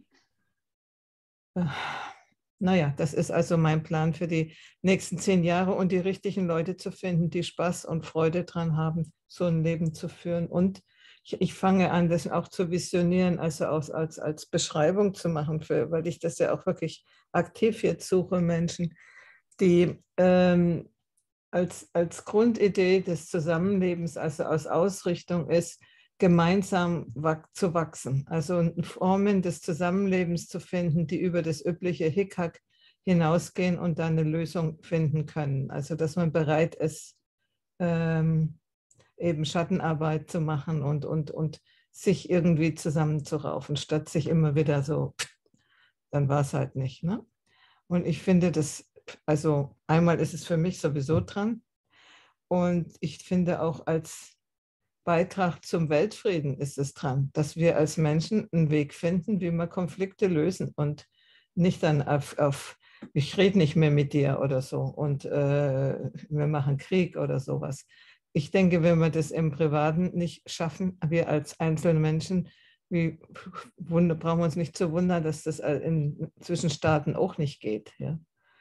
Ja. Naja, das ist also mein Plan für die nächsten zehn Jahre und die richtigen Leute zu finden, die Spaß und Freude dran haben, so ein Leben zu führen. Und ich, ich fange an, das auch zu visionieren, also als, als, als Beschreibung zu machen, für, weil ich das ja auch wirklich aktiv jetzt suche, Menschen, die ähm, als, als Grundidee des Zusammenlebens, also als Ausrichtung ist, gemeinsam zu wachsen, also Formen des Zusammenlebens zu finden, die über das übliche Hickhack hinausgehen und dann eine Lösung finden können. Also dass man bereit ist, ähm, eben Schattenarbeit zu machen und, und, und sich irgendwie zusammenzuraufen, statt sich immer wieder so, dann war es halt nicht. Ne? Und ich finde das, also einmal ist es für mich sowieso dran und ich finde auch als Beitrag zum Weltfrieden ist es dran, dass wir als Menschen einen Weg finden, wie wir Konflikte lösen und nicht dann auf, auf ich rede nicht mehr mit dir oder so und äh, wir machen Krieg oder sowas. Ich denke, wenn wir das im Privaten nicht schaffen, wir als einzelne Menschen, wie, wunder, brauchen wir uns nicht zu wundern, dass das in, zwischen Staaten auch nicht geht. Ja.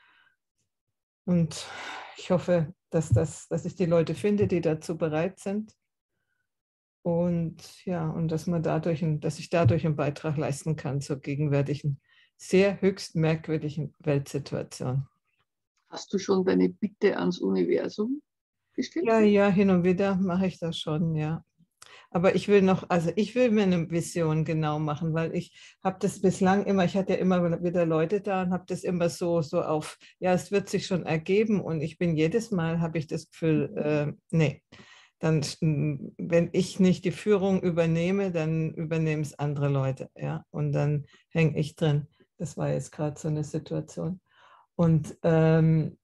Und ich hoffe, dass, das, dass ich die Leute finde, die dazu bereit sind. Und ja, und dass man dadurch, dass ich dadurch einen Beitrag leisten kann zur gegenwärtigen, sehr höchst merkwürdigen Weltsituation. Hast du schon deine Bitte ans Universum gestellt? Ja, ja, hin und wieder mache ich das schon, ja. Aber ich will noch, also ich will mir eine Vision genau machen, weil ich habe das bislang immer, ich hatte ja immer wieder Leute da und habe das immer so, so auf, ja, es wird sich schon ergeben und ich bin jedes Mal, habe ich das Gefühl, äh, nee, dann, wenn ich nicht die Führung übernehme, dann übernehmen es andere Leute, ja, und dann hänge ich drin. Das war jetzt gerade so eine Situation. Und ähm,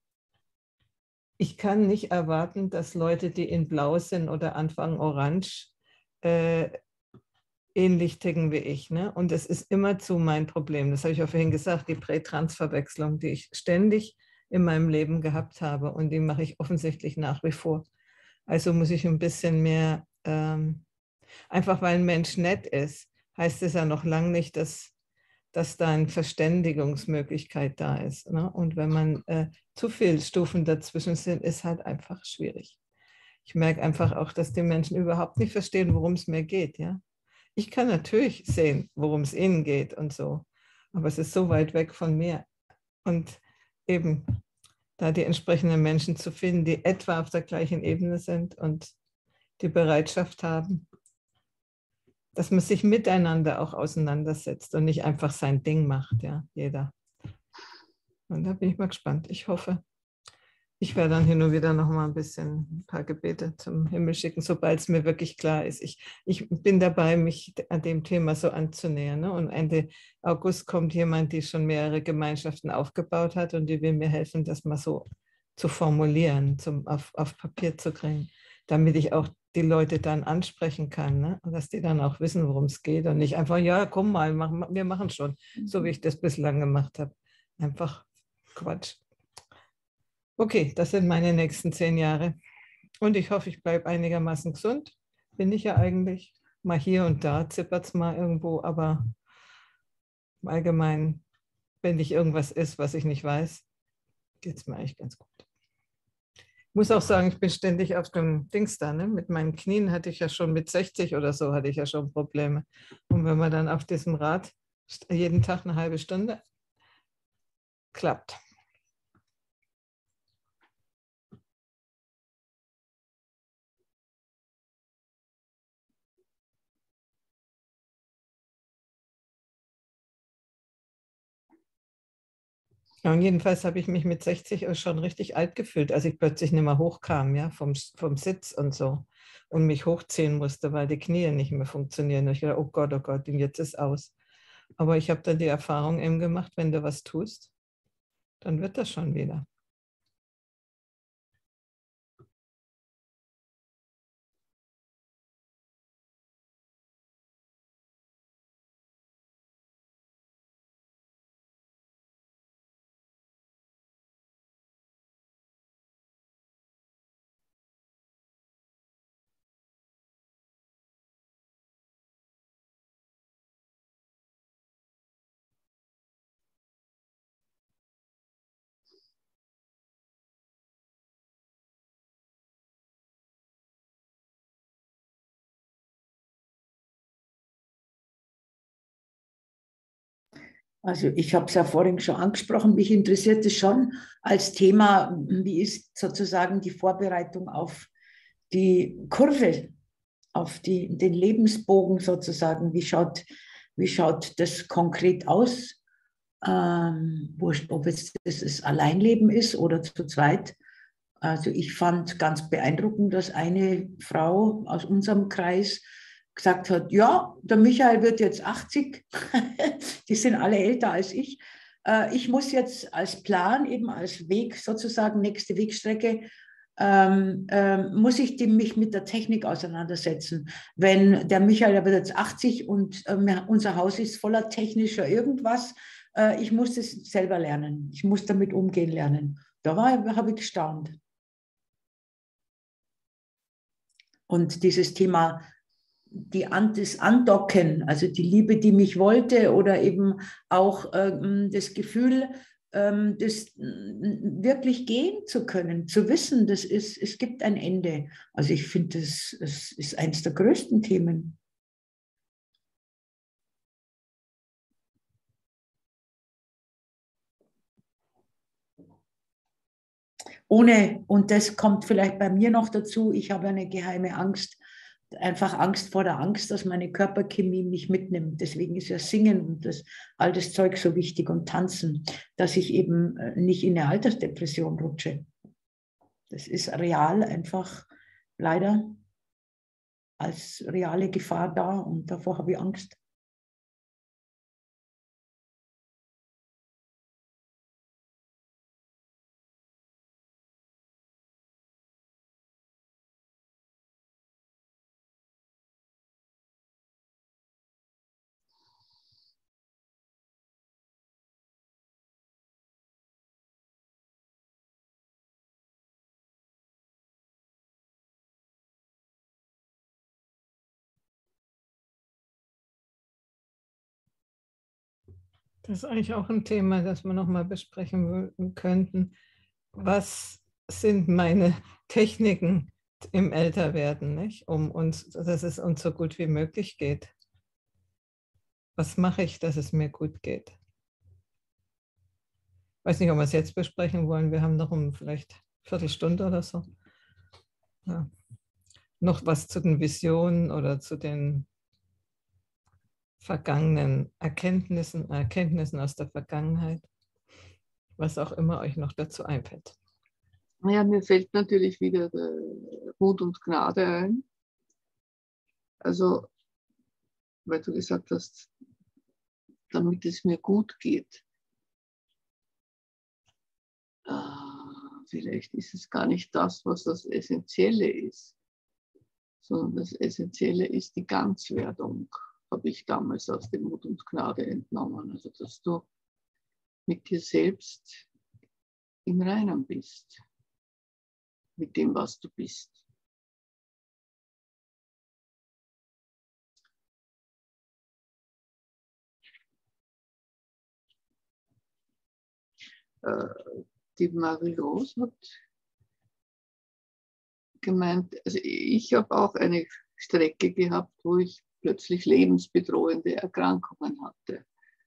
ich kann nicht erwarten, dass Leute, die in Blau sind oder anfangen Orange, äh, ähnlich ticken wie ich. Ne? Und das ist immerzu mein Problem. Das habe ich auch vorhin gesagt, die Prätransverwechslung, die ich ständig in meinem Leben gehabt habe. Und die mache ich offensichtlich nach wie vor. Also muss ich ein bisschen mehr, ähm, einfach weil ein Mensch nett ist, heißt es ja noch lange nicht, dass, dass da eine Verständigungsmöglichkeit da ist. Ne? Und wenn man äh, zu viele Stufen dazwischen sind, ist halt einfach schwierig. Ich merke einfach auch, dass die Menschen überhaupt nicht verstehen, worum es mir geht. Ja? Ich kann natürlich sehen, worum es ihnen geht und so, aber es ist so weit weg von mir. Und eben da die entsprechenden Menschen zu finden, die etwa auf der gleichen Ebene sind und die Bereitschaft haben, dass man sich miteinander auch auseinandersetzt und nicht einfach sein Ding macht, ja, jeder. Und da bin ich mal gespannt. Ich hoffe, ich werde dann hin und wieder noch mal ein bisschen ein paar Gebete zum Himmel schicken, sobald es mir wirklich klar ist. Ich, ich bin dabei, mich an dem Thema so anzunähern. Ne? Und Ende August kommt jemand, die schon mehrere Gemeinschaften aufgebaut hat und die will mir helfen, das mal so zu formulieren, zum, auf, auf Papier zu kriegen, damit ich auch die Leute dann ansprechen kann, ne? Und dass die dann auch wissen, worum es geht und nicht einfach, ja, komm mal, mach, wir machen schon, so wie ich das bislang gemacht habe. Einfach Quatsch. Okay, das sind meine nächsten zehn Jahre. Und ich hoffe, ich bleibe einigermaßen gesund. Bin ich ja eigentlich. Mal hier und da zippert es mal irgendwo, aber im Allgemeinen, wenn nicht irgendwas ist, was ich nicht weiß, geht es mir eigentlich ganz gut. Ich muss auch sagen, ich bin ständig auf dem Dings da. Ne? Mit meinen Knien hatte ich ja schon mit sechzig oder so, hatte ich ja schon Probleme. Und wenn man dann auf diesem Rad jeden Tag eine halbe Stunde klappt. Ja, und jedenfalls habe ich mich mit sechzig schon richtig alt gefühlt, als ich plötzlich nicht mehr hochkam, ja, vom, vom Sitz und so und mich hochziehen musste, weil die Knie nicht mehr funktionieren. Und ich dachte, oh Gott, oh Gott, und jetzt ist aus. Aber ich habe dann die Erfahrung eben gemacht, wenn du was tust, dann wird das schon wieder. Also ich habe es ja vorhin schon angesprochen, mich interessiert es schon als Thema, wie ist sozusagen die Vorbereitung auf die Kurve, auf die, den Lebensbogen sozusagen, wie schaut, wie schaut das konkret aus, ähm, wurscht, ob es das, das Alleinleben ist oder zu zweit. Also ich fand ganz beeindruckend, dass eine Frau aus unserem Kreis gesagt hat, ja, der Michael wird jetzt achtzig, die sind alle älter als ich. Ich muss jetzt als Plan, eben als Weg sozusagen, nächste Wegstrecke, ähm, ähm, muss ich die, mich mit der Technik auseinandersetzen. Wenn der Michael, der wird jetzt achtzig und äh, unser Haus ist voller technischer irgendwas, äh, ich muss es selber lernen. Ich muss damit umgehen lernen. Da habe ich gestaunt. Und dieses Thema, die, das Andocken, also die Liebe, die mich wollte oder eben auch äh, das Gefühl, ähm, das wirklich gehen zu können, zu wissen, das ist, es gibt ein Ende. Also ich finde, das, das ist eines der größten Themen. Ohne, und das kommt vielleicht bei mir noch dazu, ich habe eine geheime Angst, einfach Angst vor der Angst, dass meine Körperchemie mich mitnimmt. Deswegen ist ja Singen und das, all das Zeug so wichtig und Tanzen, dass ich eben nicht in eine Altersdepression rutsche. Das ist real einfach leider als reale Gefahr da und davor habe ich Angst. Das ist eigentlich auch ein Thema, das wir nochmal besprechen könnten. Was sind meine Techniken im Älterwerden, nicht? Um uns, dass es uns so gut wie möglich geht? Was mache ich, dass es mir gut geht? Ich weiß nicht, ob wir es jetzt besprechen wollen. Wir haben noch um vielleicht eine Viertelstunde oder so. Ja. Noch was zu den Visionen oder zu den vergangenen Erkenntnissen, Erkenntnissen aus der Vergangenheit, was auch immer euch noch dazu einfällt. Ja, mir fällt natürlich wieder Mut und Gnade ein. Also, weil du gesagt hast, damit es mir gut geht. Äh, vielleicht ist es gar nicht das, was das Essentielle ist, sondern das Essentielle ist die Ganzwerdung, habe ich damals aus dem Mut und Gnade entnommen. Also, dass du mit dir selbst im Reinen bist, mit dem, was du bist. Die Marie-Rose hat gemeint, also ich habe auch eine Strecke gehabt, wo ich plötzlich lebensbedrohende Erkrankungen hatte.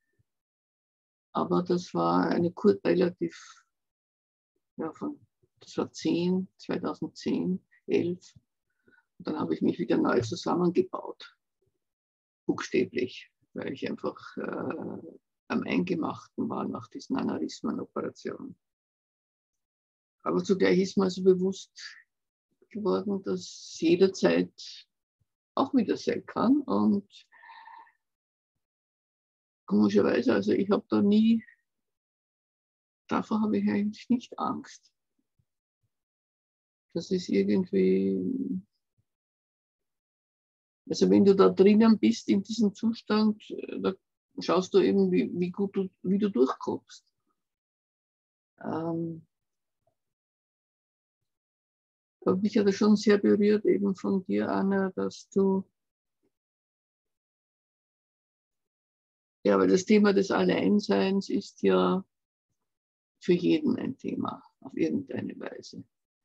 Aber das war eine kurz relativ, ja, von, das war zehn, zweitausendzehn, elf. Und dann habe ich mich wieder neu zusammengebaut, buchstäblich, weil ich einfach äh, am Eingemachten war nach diesen Aneurysmenoperationen. Aber zugleich ist mir so bewusst geworden, dass es jederzeit auch wieder sein kann. Und komischerweise, also ich habe da nie, davor habe ich eigentlich nicht Angst. Das ist irgendwie, also wenn du da drinnen bist in diesem Zustand, da schaust du eben, wie, wie gut du, wie du durchkommst. Ähm, mich hat das schon sehr berührt, eben von dir, Anna, dass du, ja, weil das Thema des Alleinseins ist ja für jeden ein Thema, auf irgendeine Weise.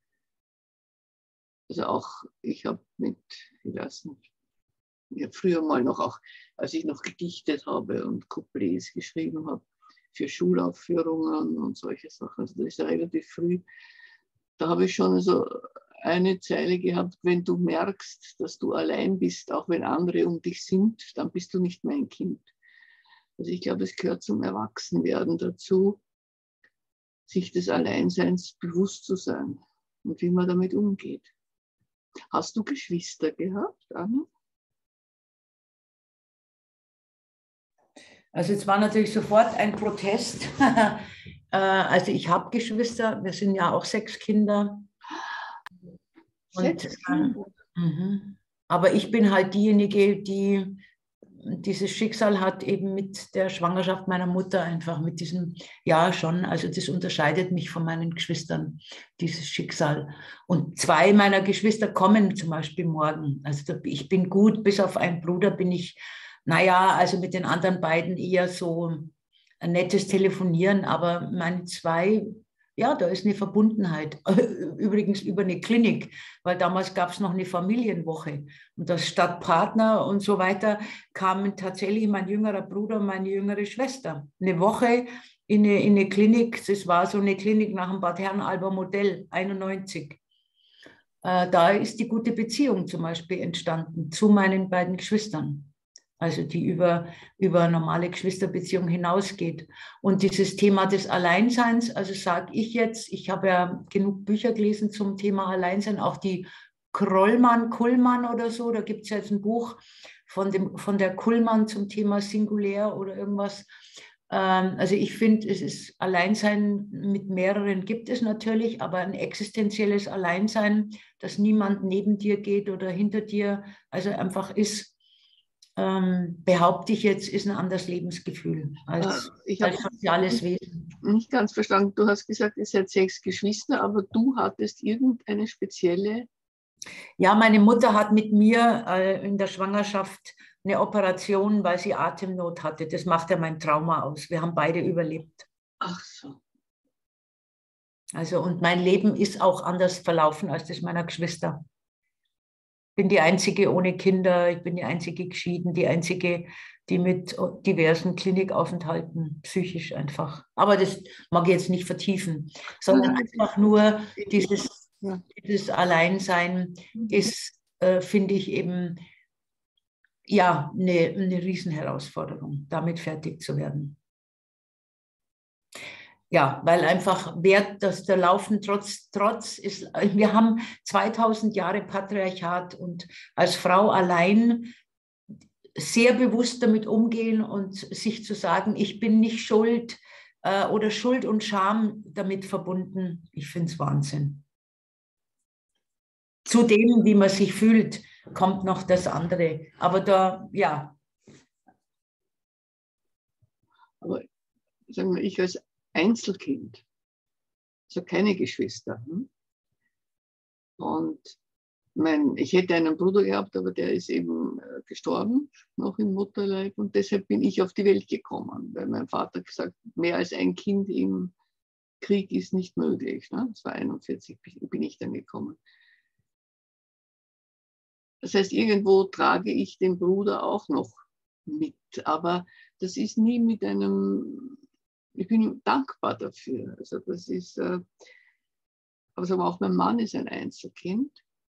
Also auch, ich habe mit, ich weiß nicht, ich habe früher mal noch, auch als ich noch gedichtet habe und Couplets geschrieben habe, für Schulaufführungen und solche Sachen, also das ist ja relativ früh, da habe ich schon so eine Zeile gehabt: Wenn du merkst, dass du allein bist, auch wenn andere um dich sind, dann bist du nicht mein Kind. Also ich glaube, es gehört zum Erwachsenwerden dazu, sich des Alleinseins bewusst zu sein und wie man damit umgeht. Hast du Geschwister gehabt, Anna? Also es war natürlich sofort ein Protest. Also ich habe Geschwister, wir sind ja auch sechs Kinder. Und, Sechs Kinder? Äh, mhm. Aber ich bin halt diejenige, die dieses Schicksal hat, eben mit der Schwangerschaft meiner Mutter, einfach mit diesem, ja schon, also das unterscheidet mich von meinen Geschwistern, dieses Schicksal. Und zwei meiner Geschwister kommen zum Beispiel morgen. Also ich bin gut, bis auf einen Bruder bin ich, naja, also mit den anderen beiden eher so ein nettes Telefonieren, aber meine zwei, ja, da ist eine Verbundenheit. Übrigens über eine Klinik, weil damals gab es noch eine Familienwoche und das statt Partner und so weiter kamen tatsächlich mein jüngerer Bruder und meine jüngere Schwester. Eine Woche in eine, in eine Klinik, das war so eine Klinik nach dem Bad Herrenalber Modell, einundneunzig. Äh, da ist die gute Beziehung zum Beispiel entstanden zu meinen beiden Geschwistern. Also die über, über normale Geschwisterbeziehung hinausgeht. Und dieses Thema des Alleinseins, also sage ich jetzt, ich habe ja genug Bücher gelesen zum Thema Alleinsein, auch die Krollmann, Kullmann oder so, da gibt es jetzt ein Buch von, dem, von der Kullmann zum Thema Singulär oder irgendwas. Ähm, also ich finde, es ist Alleinsein mit mehreren gibt es natürlich, aber ein existenzielles Alleinsein, dass niemand neben dir geht oder hinter dir, also einfach ist, Ähm, behaupte ich jetzt, ist ein anderes Lebensgefühl als, ich als soziales Wesen. Nicht ganz verstanden. Du hast gesagt, ihr seid sechs Geschwister, aber du hattest irgendeine spezielle... Ja, meine Mutter hat mit mir äh, in der Schwangerschaft eine Operation, weil sie Atemnot hatte. Das macht ja mein Trauma aus. Wir haben beide überlebt. Ach so. Also, und mein Leben ist auch anders verlaufen als das meiner Geschwister. Ich bin die Einzige ohne Kinder, ich bin die Einzige geschieden, die Einzige, die mit diversen Klinikaufenthalten psychisch einfach. Aber das mag ich jetzt nicht vertiefen, sondern einfach nur dieses, dieses Alleinsein ist, äh, finde ich eben, ja, eine, eine Riesenherausforderung, damit fertig zu werden. Ja, weil einfach Wert, dass der Laufen trotz, trotz ist, wir haben zweitausend Jahre Patriarchat und als Frau allein sehr bewusst damit umgehen und sich zu sagen, ich bin nicht schuld äh, oder Schuld und Scham damit verbunden. Ich finde es Wahnsinn. Zu dem, wie man sich fühlt, kommt noch das andere. Aber da, ja. Aber sagen wir, ich als Einzelkind, also keine Geschwister. Und mein, ich hätte einen Bruder gehabt, aber der ist eben gestorben, noch im Mutterleib. Und deshalb bin ich auf die Welt gekommen, weil mein Vater gesagt hat, mehr als ein Kind im Krieg ist nicht möglich. Ne? Das war einundvierzig, bin ich dann gekommen. Das heißt, irgendwo trage ich den Bruder auch noch mit. Aber das ist nie mit einem... Ich bin dankbar dafür. Also das ist, äh, aber sagen wir auch, mein Mann ist ein Einzelkind.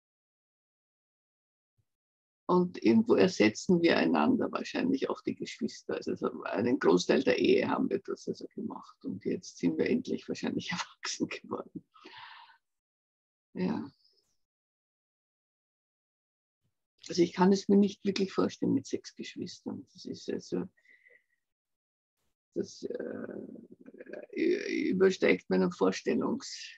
Und irgendwo ersetzen wir einander, wahrscheinlich auch die Geschwister. Also einen Großteil der Ehe haben wir das also gemacht. Und jetzt sind wir endlich wahrscheinlich erwachsen geworden. Ja. Also ich kann es mir nicht wirklich vorstellen mit sechs Geschwistern. Das ist also... Das äh, übersteigt meinen Vorstellungsradius,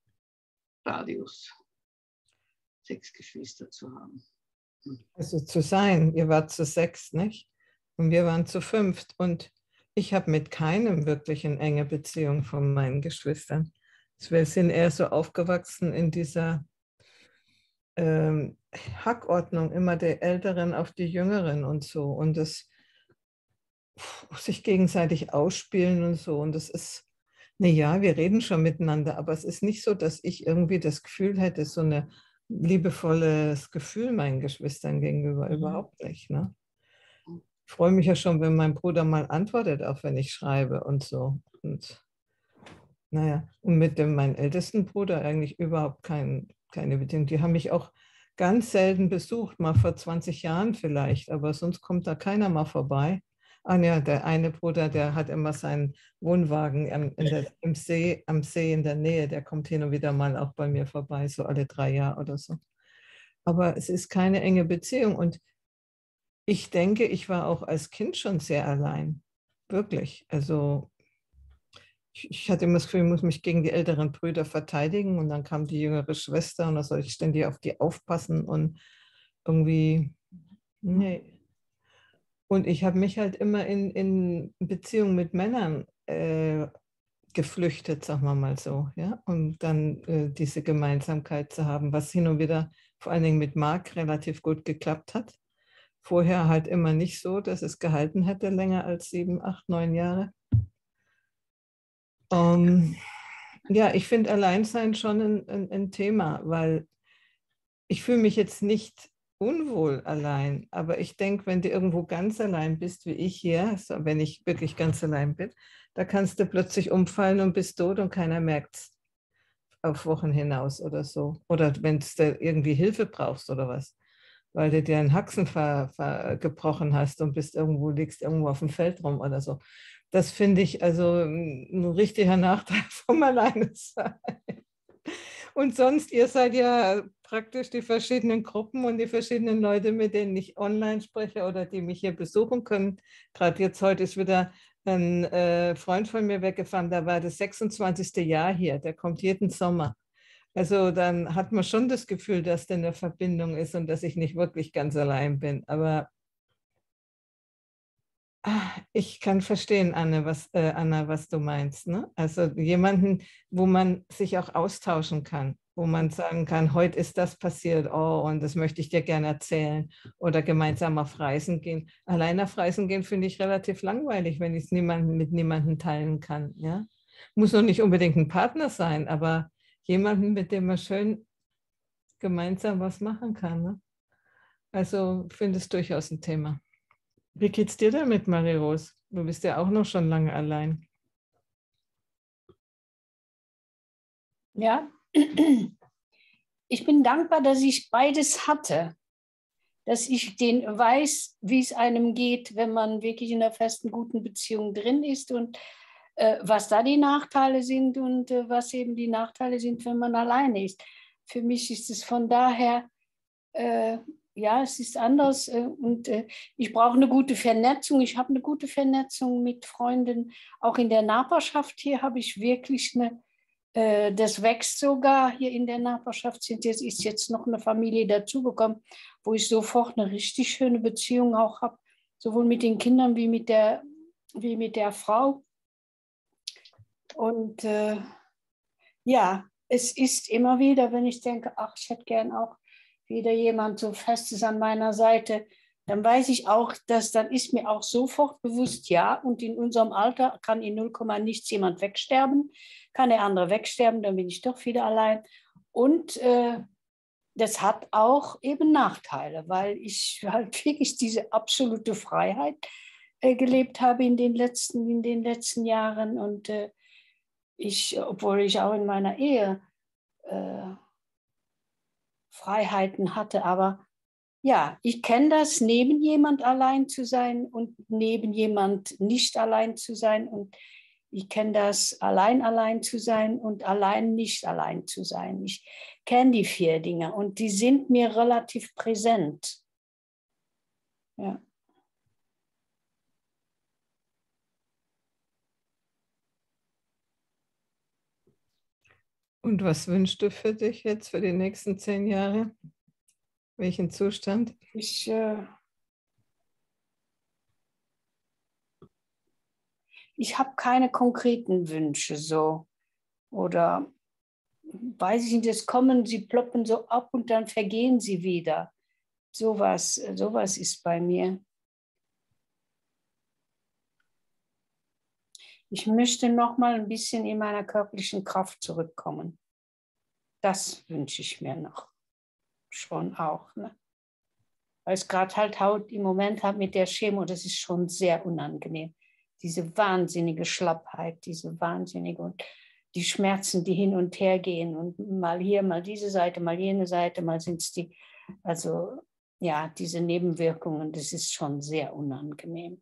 sechs Geschwister zu haben. Also zu sein, ihr wart zu sechs, nicht? Und wir waren zu fünft. Und ich habe mit keinem wirklich eine enge Beziehung von meinen Geschwistern. Wir sind eher so aufgewachsen in dieser ähm, Hackordnung, immer der Älteren auf die Jüngeren und so. Und das sich gegenseitig ausspielen und so. Und das ist, naja, wir reden schon miteinander, aber es ist nicht so, dass ich irgendwie das Gefühl hätte, so ein liebevolles Gefühl meinen Geschwistern gegenüber, mhm. Überhaupt nicht. Ne? Ich freue mich ja schon, wenn mein Bruder mal antwortet, auch wenn ich schreibe und so. Und naja, und mit dem, meinem ältesten Bruder eigentlich überhaupt kein, keine Beziehung. Die haben mich auch ganz selten besucht, mal vor zwanzig Jahren vielleicht, aber sonst kommt da keiner mal vorbei. Ah ja, der eine Bruder, der hat immer seinen Wohnwagen am, in der, im See, am See in der Nähe, der kommt hin und wieder mal auch bei mir vorbei, so alle drei Jahre oder so. Aber es ist keine enge Beziehung und ich denke, ich war auch als Kind schon sehr allein, wirklich. Also ich, ich hatte immer das Gefühl, ich muss mich gegen die älteren Brüder verteidigen und dann kam die jüngere Schwester und da soll ich ständig auf die aufpassen und irgendwie, nee. Und ich habe mich halt immer in, in Beziehung mit Männern äh, geflüchtet, sagen wir mal so. Ja? Und dann äh, diese Gemeinsamkeit zu haben, was hin und wieder vor allen Dingen mit Marc relativ gut geklappt hat. Vorher halt immer nicht so, dass es gehalten hätte, länger als sieben, acht, neun Jahre. Um, ja, ich finde Alleinsein schon ein, ein, ein Thema, weil ich fühle mich jetzt nicht unwohl allein, aber ich denke, wenn du irgendwo ganz allein bist, wie ich hier, also wenn ich wirklich ganz allein bin, da kannst du plötzlich umfallen und bist tot und keiner merkt es auf Wochen hinaus oder so. Oder wenn du irgendwie Hilfe brauchst oder was, weil du dir einen Haxen ver, ver, gebrochen hast und bist irgendwo, liegst irgendwo auf dem Feld rum oder so. Das finde ich also ein richtiger Nachteil vom Alleinesein. Und sonst, ihr seid ja praktisch die verschiedenen Gruppen und die verschiedenen Leute, mit denen ich online spreche oder die mich hier besuchen können. Gerade jetzt heute ist wieder ein äh, Freund von mir weggefahren, da war das sechsundzwanzigste Jahr hier, der kommt jeden Sommer. Also dann hat man schon das Gefühl, dass da eine Verbindung ist und dass ich nicht wirklich ganz allein bin. Aber ich kann verstehen, Anne, was, äh, Anna, was du meinst. Ne? Also jemanden, wo man sich auch austauschen kann, wo man sagen kann, heute ist das passiert, oh, und das möchte ich dir gerne erzählen. Oder gemeinsam auf Reisen gehen. Allein auf Reisen gehen finde ich relativ langweilig, wenn ich es niemanden, mit niemandem teilen kann. Ja? Muss noch nicht unbedingt ein Partner sein, aber jemanden, mit dem man schön gemeinsam was machen kann. Ne? Also finde es durchaus ein Thema. Wie geht's dir damit, Marie-Rose? Du bist ja auch noch schon lange allein. Ja, ich bin dankbar, dass ich beides hatte. Dass ich den weiß, wie es einem geht, wenn man wirklich in einer festen, guten Beziehung drin ist und äh, was da die Nachteile sind und äh, was eben die Nachteile sind, wenn man alleine ist. Für mich ist es von daher, äh, ja, es ist anders äh, und äh, ich brauche eine gute Vernetzung. Ich habe eine gute Vernetzung mit Freunden. Auch in der Nachbarschaft hier habe ich wirklich eine, äh, das wächst sogar. Hier in der Nachbarschaft sind jetzt, ist jetzt noch eine Familie dazugekommen, wo ich sofort eine richtig schöne Beziehung auch habe, sowohl mit den Kindern wie mit der, wie mit der Frau. Und äh, ja, es ist immer wieder, wenn ich denke, ach, ich hätte gern auch wieder jemand so Festes an meiner Seite, dann weiß ich auch, dass dann ist mir auch sofort bewusst, ja, und in unserem Alter kann in null Komma nichts jemand wegsterben, kann der andere wegsterben, dann bin ich doch wieder allein. Und äh, das hat auch eben Nachteile, weil ich halt wirklich diese absolute Freiheit äh, gelebt habe in den letzten, in den letzten Jahren und äh, ich, obwohl ich auch in meiner Ehe äh, Freiheiten hatte, aber ja, ich kenne das, neben jemand allein zu sein und neben jemand nicht allein zu sein und ich kenne das, allein allein zu sein und allein nicht allein zu sein. Ich kenne die vier Dinge und die sind mir relativ präsent. Ja. Und was wünschst du für dich jetzt für die nächsten zehn Jahre? Welchen Zustand? Ich, äh, ich habe keine konkreten Wünsche so oder weiß ich nicht, es kommen, sie ploppen so ab und dann vergehen sie wieder. Sowas, sowas ist bei mir. Ich möchte noch mal ein bisschen in meiner körperlichen Kraft zurückkommen. Das wünsche ich mir noch. Schon auch. Ne? Weil es gerade halt haut im Moment hat mit der Chemo, das ist schon sehr unangenehm. Diese wahnsinnige Schlappheit, diese wahnsinnige und die Schmerzen, die hin und her gehen und mal hier, mal diese Seite, mal jene Seite, mal sind es die, also ja, diese Nebenwirkungen, das ist schon sehr unangenehm.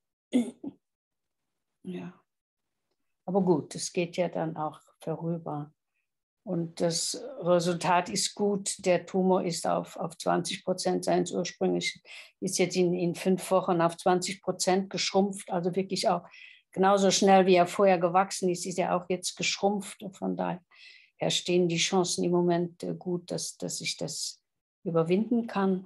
Ja. Aber gut, es geht ja dann auch vorüber. Und das Resultat ist gut. Der Tumor ist auf, auf zwanzig Prozent seines ursprünglichen, ist jetzt in, in fünf Wochen auf zwanzig Prozent geschrumpft. Also wirklich auch genauso schnell, wie er vorher gewachsen ist, ist er auch jetzt geschrumpft. Und von daher stehen die Chancen im Moment gut, dass, dass ich das überwinden kann.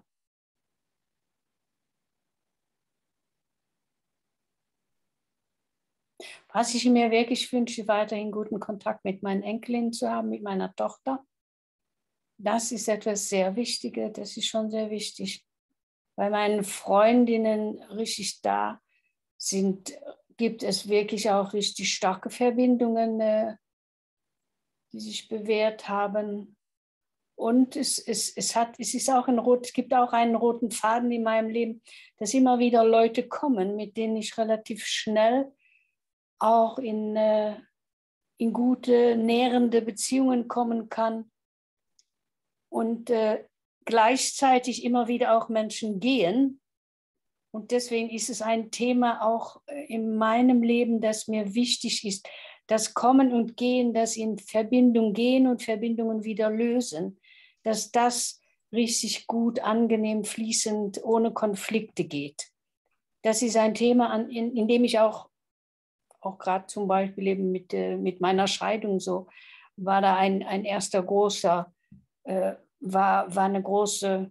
Was ich mir wirklich wünsche, weiterhin guten Kontakt mit meinen Enkelinnen zu haben, mit meiner Tochter. Das ist etwas sehr Wichtiges, das ist schon sehr wichtig. Bei meinen Freundinnen richtig da sind gibt es wirklich auch richtig starke Verbindungen, äh, die sich bewährt haben. Und es, es, es, hat, es, ist auch ein rot, es gibt auch einen roten Faden in meinem Leben, dass immer wieder Leute kommen, mit denen ich relativ schnell auch in, äh, in gute, nährende Beziehungen kommen kann. Und äh, gleichzeitig immer wieder auch Menschen gehen. Und deswegen ist es ein Thema auch in meinem Leben, das mir wichtig ist. Das Kommen und Gehen, das in Verbindung gehen und Verbindungen wieder lösen. Dass das richtig gut, angenehm, fließend, ohne Konflikte geht. Das ist ein Thema, an, in, in dem ich auch, auch gerade zum Beispiel eben mit, äh, mit meiner Scheidung so, war da ein, ein erster großer, äh, war, war eine große,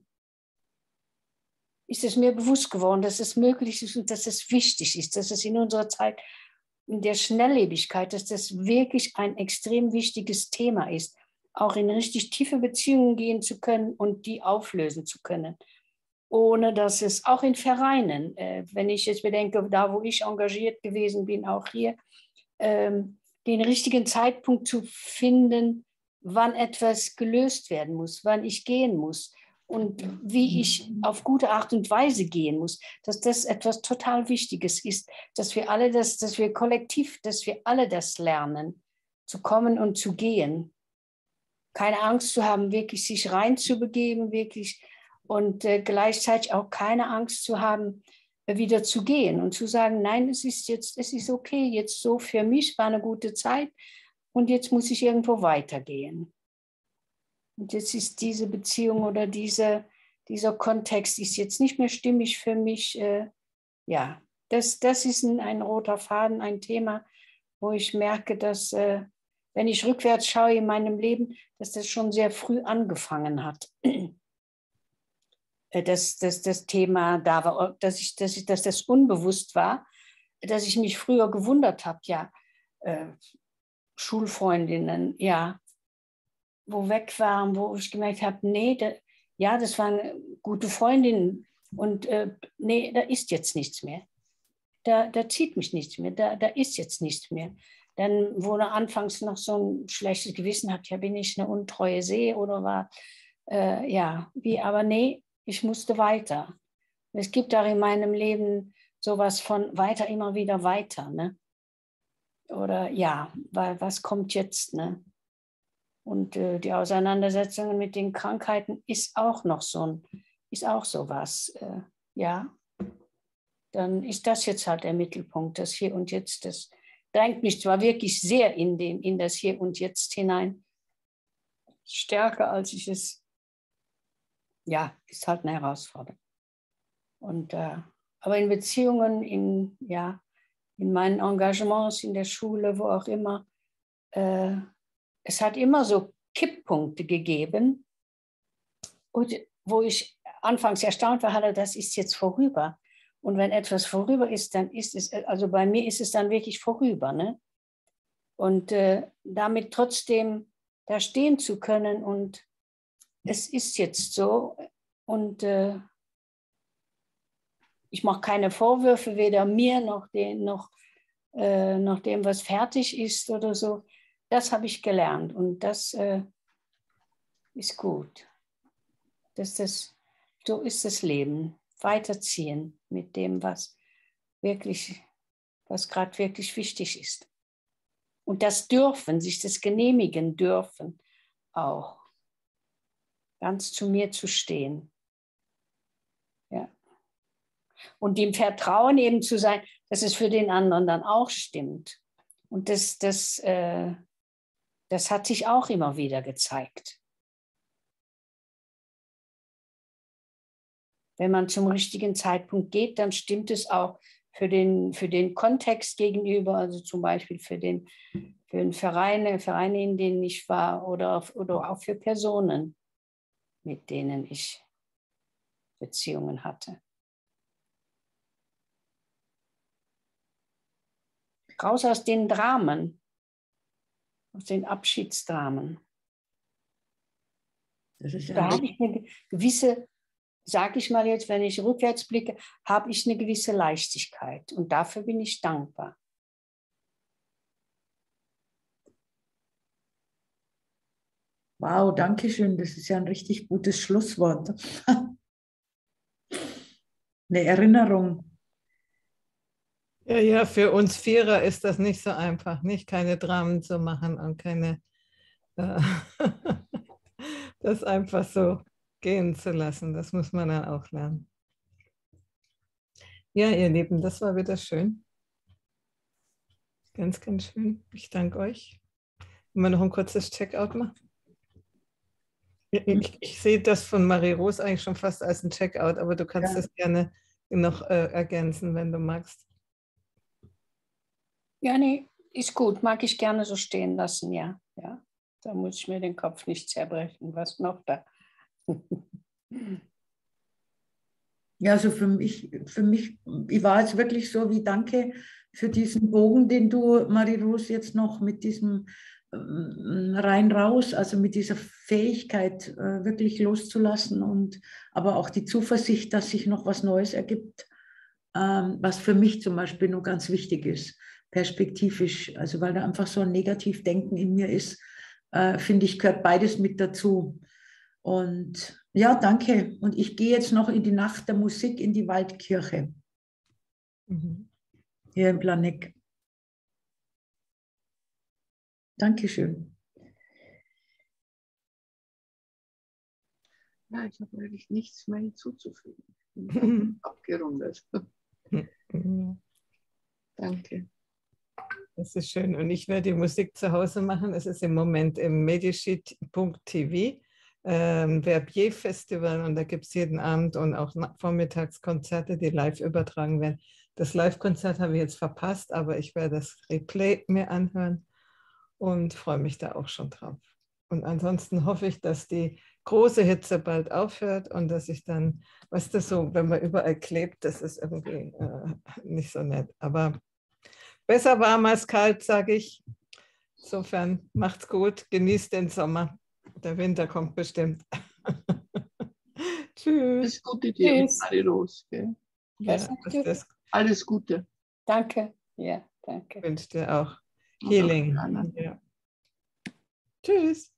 ist es mir bewusst geworden, dass es möglich ist und dass es wichtig ist, dass es in unserer Zeit, in der Schnelllebigkeit, dass das wirklich ein extrem wichtiges Thema ist, auch in richtig tiefe Beziehungen gehen zu können und die auflösen zu können. Ohne dass es auch in Vereinen, äh, wenn ich jetzt bedenke, da wo ich engagiert gewesen bin, auch hier, ähm, den richtigen Zeitpunkt zu finden, wann etwas gelöst werden muss, wann ich gehen muss und wie ich auf gute Art und Weise gehen muss, dass das etwas total Wichtiges ist, dass wir alle das, dass wir kollektiv, dass wir alle das lernen, zu kommen und zu gehen. Keine Angst zu haben, wirklich sich reinzubegeben, wirklich und äh, gleichzeitig auch keine Angst zu haben, äh, wieder zu gehen und zu sagen, nein, es ist jetzt, es ist okay, jetzt so für mich, war eine gute Zeit und jetzt muss ich irgendwo weitergehen. Und jetzt ist diese Beziehung oder diese, dieser Kontext ist jetzt nicht mehr stimmig für mich. Äh, ja, das, das ist ein, ein roter Faden, ein Thema, wo ich merke, dass äh, wenn ich rückwärts schaue in meinem Leben, dass das schon sehr früh angefangen hat. Dass, dass das Thema da war, dass, ich, dass, ich, dass das unbewusst war, dass ich mich früher gewundert habe, ja, äh, Schulfreundinnen, ja, wo weg waren, wo ich gemerkt habe, nee, da, ja, das waren gute Freundinnen und äh, nee, da ist jetzt nichts mehr. Da, da zieht mich nichts mehr, da, da ist jetzt nichts mehr. Dann, wo er anfangs noch so ein schlechtes Gewissen hat, ja, bin ich eine untreue See oder war, äh, ja, wie, aber nee, ich musste weiter. Es gibt auch in meinem Leben sowas von weiter, immer wieder weiter, ne? Oder ja, weil was kommt jetzt, ne? Und äh, die Auseinandersetzungen mit den Krankheiten ist auch noch so ein, ist auch sowas, äh, ja. Dann ist das jetzt halt der Mittelpunkt, das Hier und Jetzt, das drängt mich zwar wirklich sehr in, den, in das Hier und Jetzt hinein, stärker als ich es, ja, ist halt eine Herausforderung. Und, äh, aber in Beziehungen, in, ja, in meinen Engagements, in der Schule, wo auch immer, äh, es hat immer so Kipppunkte gegeben, und wo ich anfangs erstaunt war, das ist jetzt vorüber. Und wenn etwas vorüber ist, dann ist es, also bei mir ist es dann wirklich vorüber, ne? Und äh, damit trotzdem da stehen zu können und es ist jetzt so und äh, ich mache keine Vorwürfe, weder mir noch, den, noch, äh, noch dem, was fertig ist oder so. Das habe ich gelernt und das äh, ist gut. Das, das, so ist das Leben. Weiterziehen mit dem, was wirklich, was gerade wirklich wichtig ist. Und das dürfen, sich das genehmigen dürfen, auch ganz zu mir zu stehen. Ja. Und dem Vertrauen eben zu sein, dass es für den anderen dann auch stimmt. Und das, das, äh, das hat sich auch immer wieder gezeigt. Wenn man zum richtigen Zeitpunkt geht, dann stimmt es auch für den, für den Kontext gegenüber, also zum Beispiel für den, für den Verein, Vereine, in denen ich war, oder, oder auch für Personen, mit denen ich Beziehungen hatte. Raus aus den Dramen, aus den Abschiedsdramen. Das ist ja Da habe ich eine gewisse sage ich mal jetzt, wenn ich rückwärts blicke, habe ich eine gewisse Leichtigkeit. Und dafür bin ich dankbar. Wow, danke schön. Das ist ja ein richtig gutes Schlusswort. Eine Erinnerung. Ja, ja, für uns Vierer ist das nicht so einfach, nicht keine Dramen zu machen und keine, äh, das einfach so gehen zu lassen. Das muss man dann auch lernen. Ja, ihr Lieben, das war wieder schön. Ganz, ganz schön. Ich danke euch. Wollen wir noch ein kurzes Checkout machen? Ich, ich sehe das von Marie-Rose eigentlich schon fast als ein Checkout, aber du kannst Ja. das gerne noch äh, ergänzen, wenn du magst. Ja, nee, ist gut. Mag ich gerne so stehen lassen, ja. ja. Da muss ich mir den Kopf nicht zerbrechen. Was noch da? Ja, also für mich, für mich, ich war jetzt wirklich so wie danke für diesen Bogen, den du, Marie-Rose, jetzt noch mit diesem ähm, rein raus, also mit dieser Fähigkeit äh, wirklich loszulassen und aber auch die Zuversicht, dass sich noch was Neues ergibt, ähm, was für mich zum Beispiel noch ganz wichtig ist, perspektivisch, also weil da einfach so ein Negativdenken in mir ist, äh, finde ich, gehört beides mit dazu. Und ja, danke. Und ich gehe jetzt noch in die Nacht der Musik in die Waldkirche Mhm. hier in Planegg. Dankeschön. Ja, ich habe eigentlich nichts mehr hinzuzufügen. Ich bin abgerundet. Mhm. Danke. Das ist schön. Und ich werde die Musik zu Hause machen. Es ist im Moment im Medici punkt t v, ähm, Verbier Festival, und da gibt es jeden Abend und auch vormittags Konzerte, die live übertragen werden. Das Live-Konzert habe ich jetzt verpasst, aber ich werde das Replay mir anhören und freue mich da auch schon drauf. Und ansonsten hoffe ich, dass die große Hitze bald aufhört und dass ich dann, weißt du, so, wenn man überall klebt, das ist irgendwie äh, nicht so nett. Aber besser warm als kalt, sage ich. Insofern macht's gut, genießt den Sommer. Der Winter kommt bestimmt. Tschüss. Alles Gute dir, Tschüss. Marie-Rose. Gell? Ja, das, das Alles Gute. Danke. Ja, danke. wünsche dir auch Und auch Healing. Jana. Ja. Tschüss.